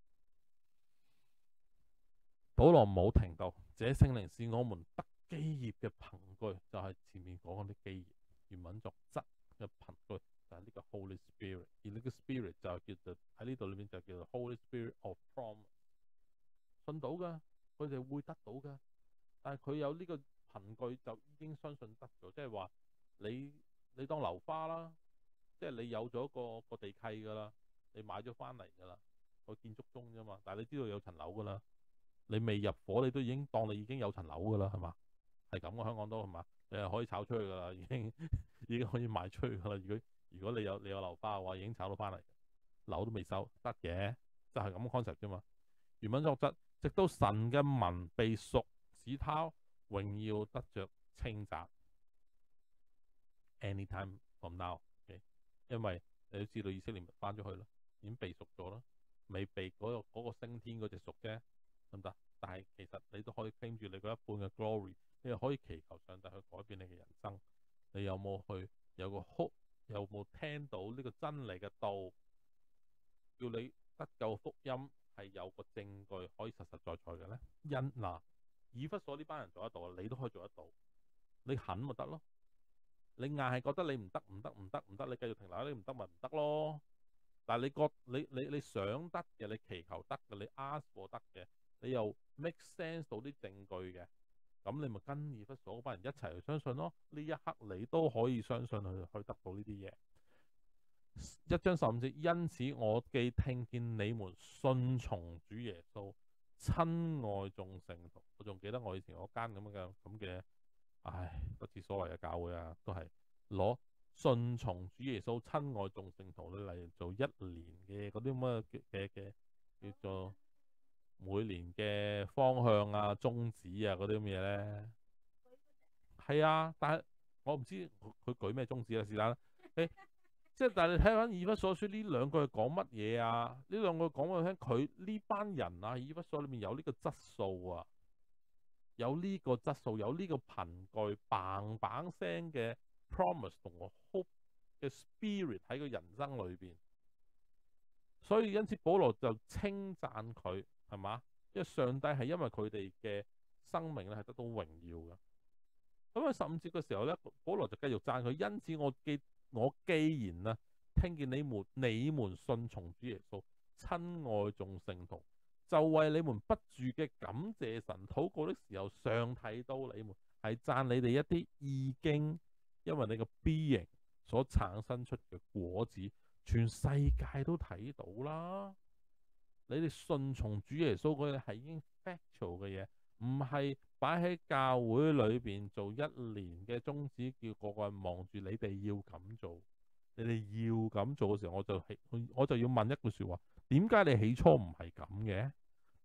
保羅冇停到，這聖靈是我們得基業嘅憑據，就係前面講嗰啲基業，原文作則嘅憑據就係呢個 Holy Spirit， 而呢個 Spirit 就叫做喺呢度裏面就叫做 Holy Spirit of Promise， 信到噶，佢哋會得到噶，但係佢有呢個憑據就已經相信得咗，即係話你當樓花啦，即係你有咗個地契噶啦，你買咗翻嚟噶啦，個建築中啫嘛，但係你知道有層樓噶啦。你未入伙，你都已經當你已經有層樓㗎啦，係嘛？係咁嘅，香港都係嘛？你係可以炒出去㗎啦，已經可以賣出去㗎啦。如果你有樓花嘅話，已經炒到翻嚟，樓都未收得嘅，就係咁嘅 concept 啫嘛。原文作則，直到神嘅民被贖，使他榮耀得着稱讚。Anytime from now， 因為你都知道以色列民翻咗去啦，已經被贖咗啦，未被嗰個升天嗰隻贖啫。得唔得？但係其實你都可以傾住你嗰一半嘅 glory， 你又可以祈求上帝去改變你嘅人生。你有冇去有個 hope？有冇聽到呢個真理嘅道？叫你得救福音係有個證據可以實實在在嘅咧。以弗所呢班人做得到，你都可以做得到。你肯咪得咯？你硬係覺得你唔得，你繼續停留喺你唔得咪唔得咯。但係你想得嘅，你祈求得嘅，你 ask for 得嘅。你又 make sense 到啲證據嘅，咁你咪跟以弗所嗰班人一齊去相信咯。呢一刻你都可以相信去得到呢啲嘢。1章15節，因此我既聽見你們信從主耶穌，親愛眾聖徒，我仲記得我以前嗰間咁嘅，不知所謂嘅教會啊，都係攞信從主耶穌、親愛眾聖徒嚟做1年嘅嗰啲咁嘅叫做。每年嘅方向啊、宗旨啊嗰啲咁嘢咧，係啊，但係我唔知佢舉咩宗旨啊，是但啦。即係但係你睇翻以弗所書呢兩句係講乜嘢啊？呢兩句講俾我聽，佢呢班人啊，以弗所裏面有呢個質素啊，有呢個質素，有呢個憑據，bang bang聲嘅 promise 同我 hope 嘅 spirit 喺個人生裏邊，所以因此保羅就稱讚佢。係嘛？因為上帝係因為佢哋嘅生命咧係得到榮耀嘅。咁喺15節嘅時候咧，保羅就繼續讚佢。因此我既然啊聽見你們信從主耶穌，親愛眾聖徒，就為你們不住嘅感謝神，禱告的時候常提到你們，係讚你哋一啲已經因為你個 being 所產生出嘅果子，全世界都睇到啦。你哋順從主耶穌嗰啲係已經 factual 嘅嘢，唔係擺喺教會裏邊做1年嘅宗旨，叫個個人望住你哋要咁做。你哋要咁做嘅時候，我就要問一句説話：點解你起初唔係咁嘅？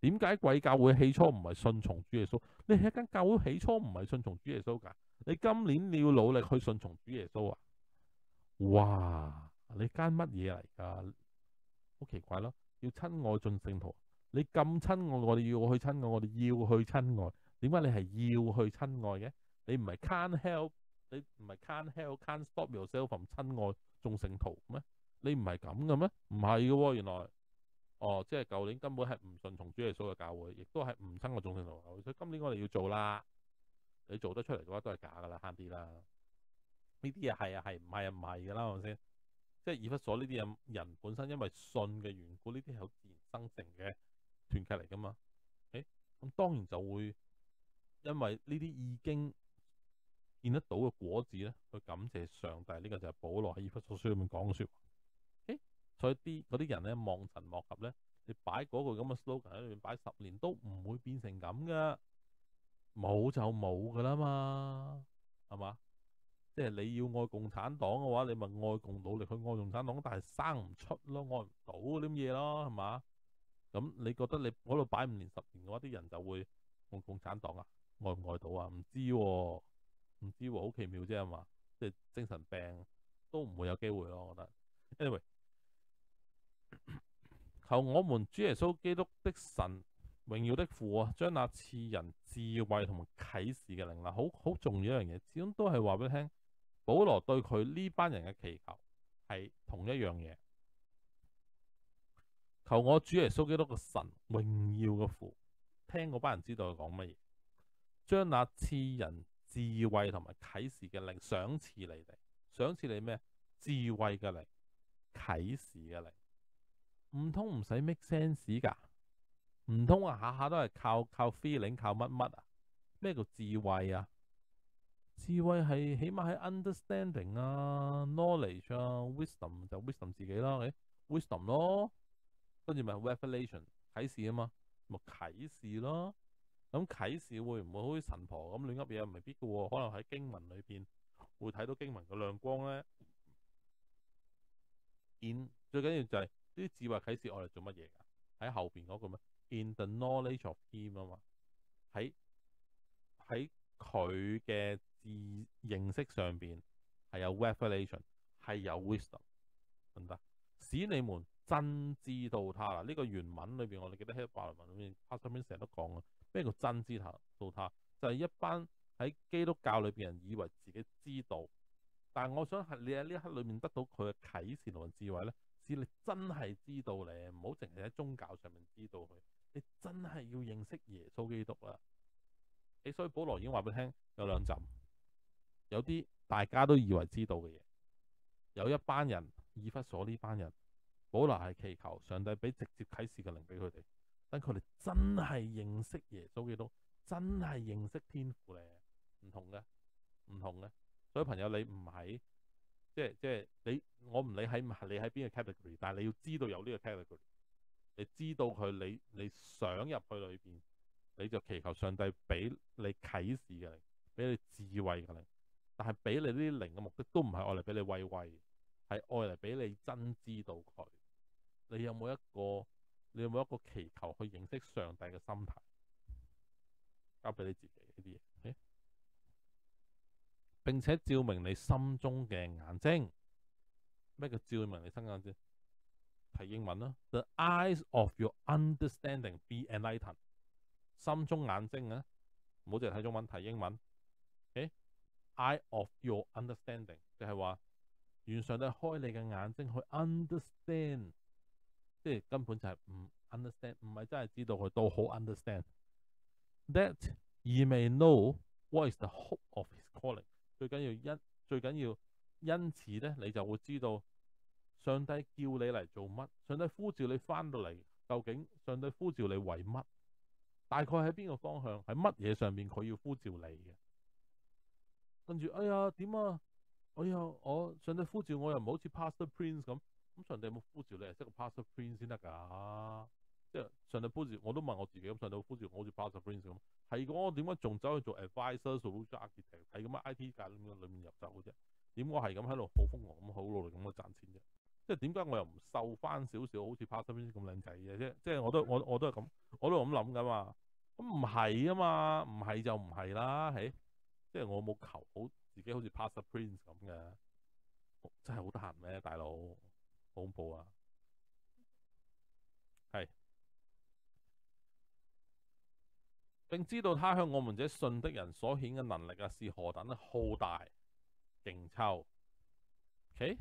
點解貴教會起初唔係順從主耶穌？你係一間教會起初唔係順從主耶穌㗎？你今年你要努力去順從主耶穌啊！哇！你間乜嘢嚟㗎？好奇怪咯！要親愛眾聖徒，你咁親愛，我哋要去親愛，我哋要去親愛。點解你係要去親愛嘅？你唔係 can't help， 你唔係 can't stop yourself from 親愛眾聖徒咩？你唔係咁嘅咩？唔係嘅喎，原來。哦，即係舊年根本係唔順從主耶穌嘅教會，亦都係唔親愛眾聖徒嘅教會，所以今年我哋要做啦。你做得出嚟嘅話都係假㗎啦，慳啲啦。呢啲嘢係啊係，唔係啊唔係㗎啦，係咪先？即係以弗所呢啲人本身因為信嘅緣故，呢啲係好自然生成嘅團契嚟㗎嘛。咁當然就會因為呢啲已經見得到嘅果子咧，去感謝上帝。呢個就係保羅喺以弗所書裏面講嘅説話。所以嗰啲人咧望塵莫及咧，你擺嗰個咁嘅 slogan 喺裏面擺10年都唔會變成咁噶，冇就冇噶啦嘛，係嘛？即係你要愛共產黨嘅話，你咪努力去愛共產黨，但係生唔出咯，愛唔到啲咁嘢咯，係嘛？咁你覺得你嗰度擺5年10年嘅話，啲人就會愛共產黨啊？愛唔愛到啊？唔知喎，唔知喎，好奇妙啫係嘛？即係精神病都唔會有機會咯，我覺得。Anyway。求我們主耶穌基督的神榮耀的父啊，將那賜人智慧同埋啟示嘅靈啦，好重要一樣嘢，始終都係話俾你聽。保羅對佢呢班人嘅祈求係同一樣嘢，求我主耶穌基督嘅神榮耀嘅父，聽嗰班人知道佢講乜嘢，將那賜人智慧同埋啟示嘅靈賞賜你哋，賞賜你咩？智慧嘅靈，啟示嘅靈。唔通唔使 make sense 噶？唔通啊下下都係靠 feeling 靠乜乜啊？咩叫智慧啊？智慧係起碼喺 understanding 啊 knowledge 啊 wisdom 就 wisdom 自己啦，wisdom 咯，跟住咪 revelation 啟示啊嘛，咪啟示咯。咁啟示會唔會好似神婆咁亂噏嘢？未必噶喎，可能喺經文裏邊會睇到經文嘅亮光咧。最緊要就係呢啲智慧啟示我嚟做乜嘢㗎？喺後邊嗰個咩 ？In the knowledge of him 啊嘛，喺佢嘅認識上邊係有 revelation， 係有 wisdom， 得唔得？使你們真知道他啦。呢個原文裏邊我哋記得喺白話文裏邊 Pastor Ben 成日都講啊，咩叫真知道他？就係一班喺基督教裏邊人以為自己知道，但係我想係你喺呢一刻裏面得到佢嘅啟示同埋智慧咧。使你真係知道你唔好淨係喺宗教上面知道佢，你真係要認識耶穌基督啦。所以保羅已經話俾你聽，有兩浸，有啲大家都以為知道嘅嘢，有一班人以弗所呢班人，保羅係祈求上帝俾直接啟示嘅靈俾佢哋，等佢哋真係認識耶穌基督，真係認識天父咧，唔同嘅，唔同嘅。所以朋友你唔係。即係我唔理喺你喺邊個 category， 但係你要知道有呢個 category， 你知道佢，你想入去裏邊，你就祈求上帝俾你啟示嘅靈，俾你智慧嘅靈。但係俾你呢啲靈嘅目的都唔係愛嚟俾你威威，係愛嚟俾你真知道佢。你有冇一個祈求去認識上帝嘅心態？交俾你自己呢啲嘢。並且照明你心中嘅眼睛。咩叫照明你心眼睛？睇英文啦。The eyes of your understanding be enlightened。心中眼睛啊，唔好淨係睇中文，睇英文。Eye of your understanding 就係話，願上帝開你嘅眼睛去 understand， 即係根本就係唔 understand， 唔係真係知道佢都好 understand。That ye may know what is the hope of his calling。最緊要因此咧，你就會知道上帝叫你嚟做乜，上帝呼召你翻到嚟，究竟上帝呼召你為乜？大概喺邊個方向，喺乜嘢上面佢要呼召你嘅？跟住哎呀點啊？哎呀我上帝呼召我又唔好似 Pastor Prince 咁上帝有冇呼召你係識個 Pastor Prince 先得㗎？即係上帝呼召我都問我自己，咁上帝呼召我好似 Pastor Prince 咁，係嘅，我點解仲走去做 advisor solution architect， 係咁嘅 IT 界裏面入走嘅啫？點我係咁喺度好瘋狂咁好努力咁去賺錢啫？ 即係點解我又唔瘦翻少少，好似 Pastor Vince 咁靚仔嘅啫？即係我都係咁，我都係咁諗噶嘛。咁唔係啊嘛，唔係就唔係啦，係即係我冇求好自己好似 Pastor Prince 咁嘅，真係好得閒咩，大佬？好恐怖啊！係並知道他向我們這信的人所顯嘅能力啊，是何等的浩大勁抽。OK，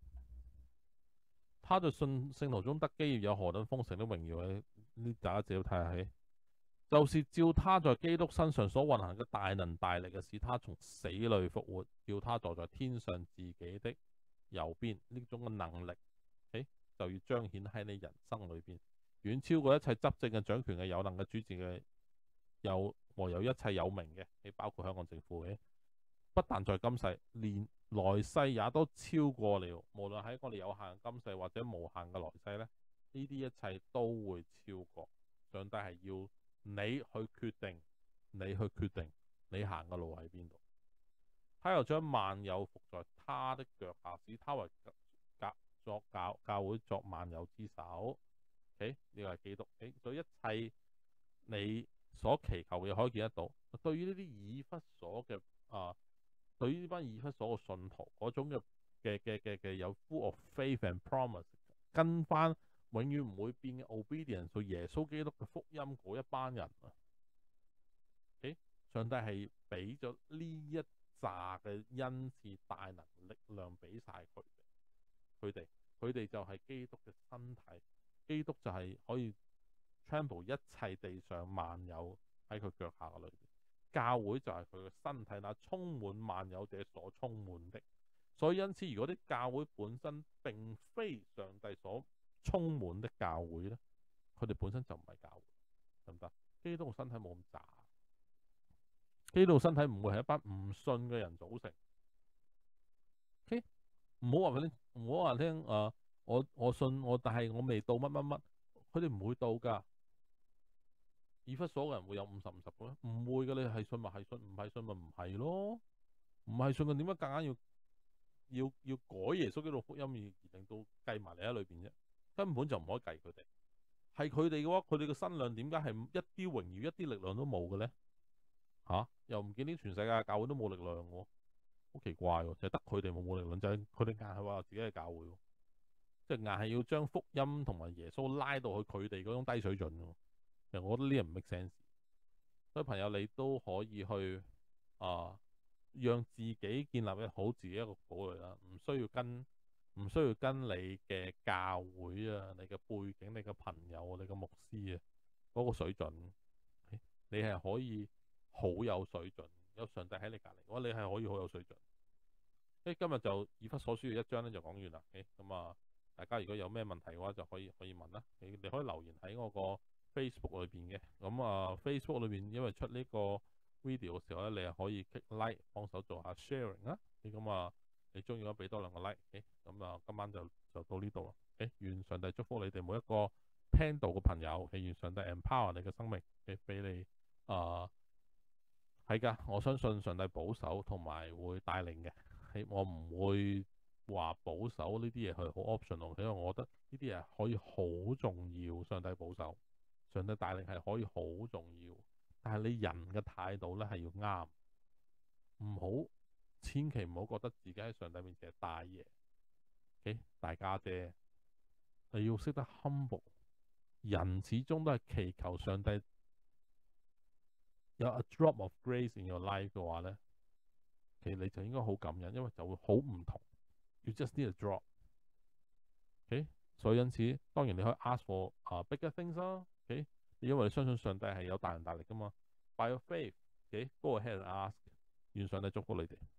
他在聖徒中得基業有何等豐盛的榮耀咧？呢大家自己睇下起，就是照他在基督身上所運行嘅大能大力嘅，使他從死裏復活，叫他坐在天上自己的右邊。呢種嘅能力，OK，就要彰顯喺你人生裏邊，遠超過一切執政嘅、掌權嘅、有能嘅、主治嘅，和有一切有名嘅，你包括香港政府嘅，不但在今世，連來世也都超過了。無論喺我哋有限嘅今世或者無限嘅來世咧，呢啲一切都會超過。上帝係要你去決定，你行嘅路喺邊度。他又將萬有服在他的腳下，使他為教會作萬有之首。OK， 呢個係基督。所以一切你所祈求嘅可以見得到。對於呢啲以弗所嘅對於呢班以弗所嘅信徒嗰種嘅有 full of faith and promise， 跟翻永遠唔會變嘅 obedience 到耶穌基督嘅福音嗰一班人啊。OK， 上帝係俾咗呢一紮嘅恩賜、大能、力量俾晒佢哋就係基督嘅身體，基督就係可以 trample 一切地上萬有喺佢腳下嘅裏邊。教會就係佢嘅身體，那充滿萬有者所充滿的。所以因此，如果啲教會本身並非上帝所充滿的教會咧，佢哋本身就唔係教會，得唔得？基督嘅身體冇咁渣，基督嘅身體唔會係一班唔信嘅人組成。OK， 唔好話佢聽，唔好話聽我信我，但係我未到乜乜乜，佢哋唔會到㗎。以弗所嘅人會有50-50嘅咩？唔會嘅，你係信咪係信，唔係信咪唔係咯。唔係信嘅點解夾硬要改耶穌基督福音而令到計埋你喺裏邊啫？根本就唔可以計佢哋。係佢哋嘅話，佢哋嘅身量點解係一啲榮耀、一啲力量都冇嘅咧？又唔見啲全世界教會都冇力量喎，好奇怪喎！就係得佢哋冇力量，就係佢哋硬係話自己係教會，即係硬係要將福音同埋耶穌拉到去佢哋嗰種低水準喎。其實我覺得呢人唔 make sense， 所以朋友你都可以去讓自己建立好自己一個堡壘啦，唔需要跟你嘅教會啊、你嘅背景、你嘅朋友、你嘅牧師啊嗰個水準，你係可以好有水準，有上帝喺你隔離嘅話，你係可以好有水準。今日就以弗所書嘅1章咧就講完啦。咁大家如果有咩問題嘅話就可以問啦。你可以留言喺我個 Facebook 裏邊嘅。咁Facebook 裏邊因為出呢個 video 嘅時候咧，你係可以 click like 幫手做下 sharing 啊。咁你中意嘅話俾多2個 like。咁今晚就到呢度啦。願上帝祝福你哋每一個聽到嘅朋友。願上帝 empower 你嘅生命，俾你係㗎。我相信上帝保守同埋會帶領嘅。我唔會話保守呢啲嘢係好 optional，因為我覺得呢啲嘢可以好重要。上帝保守、上帝帶領係可以好重要，但係你人嘅態度咧係要啱，千祈唔好覺得自己喺上帝面前係大爺，大家姐，你要識得 humble。人始終都係祈求上帝有 a drop of grace in your life 嘅話咧，其實你就應該好感恩，因為就會好唔同。You just need a drop。所以因此當然你可以 ask for bigger things 啦。因為你相信上帝係有大能大力噶嘛。By your faith，go ahead and ask。願上帝祝福你哋。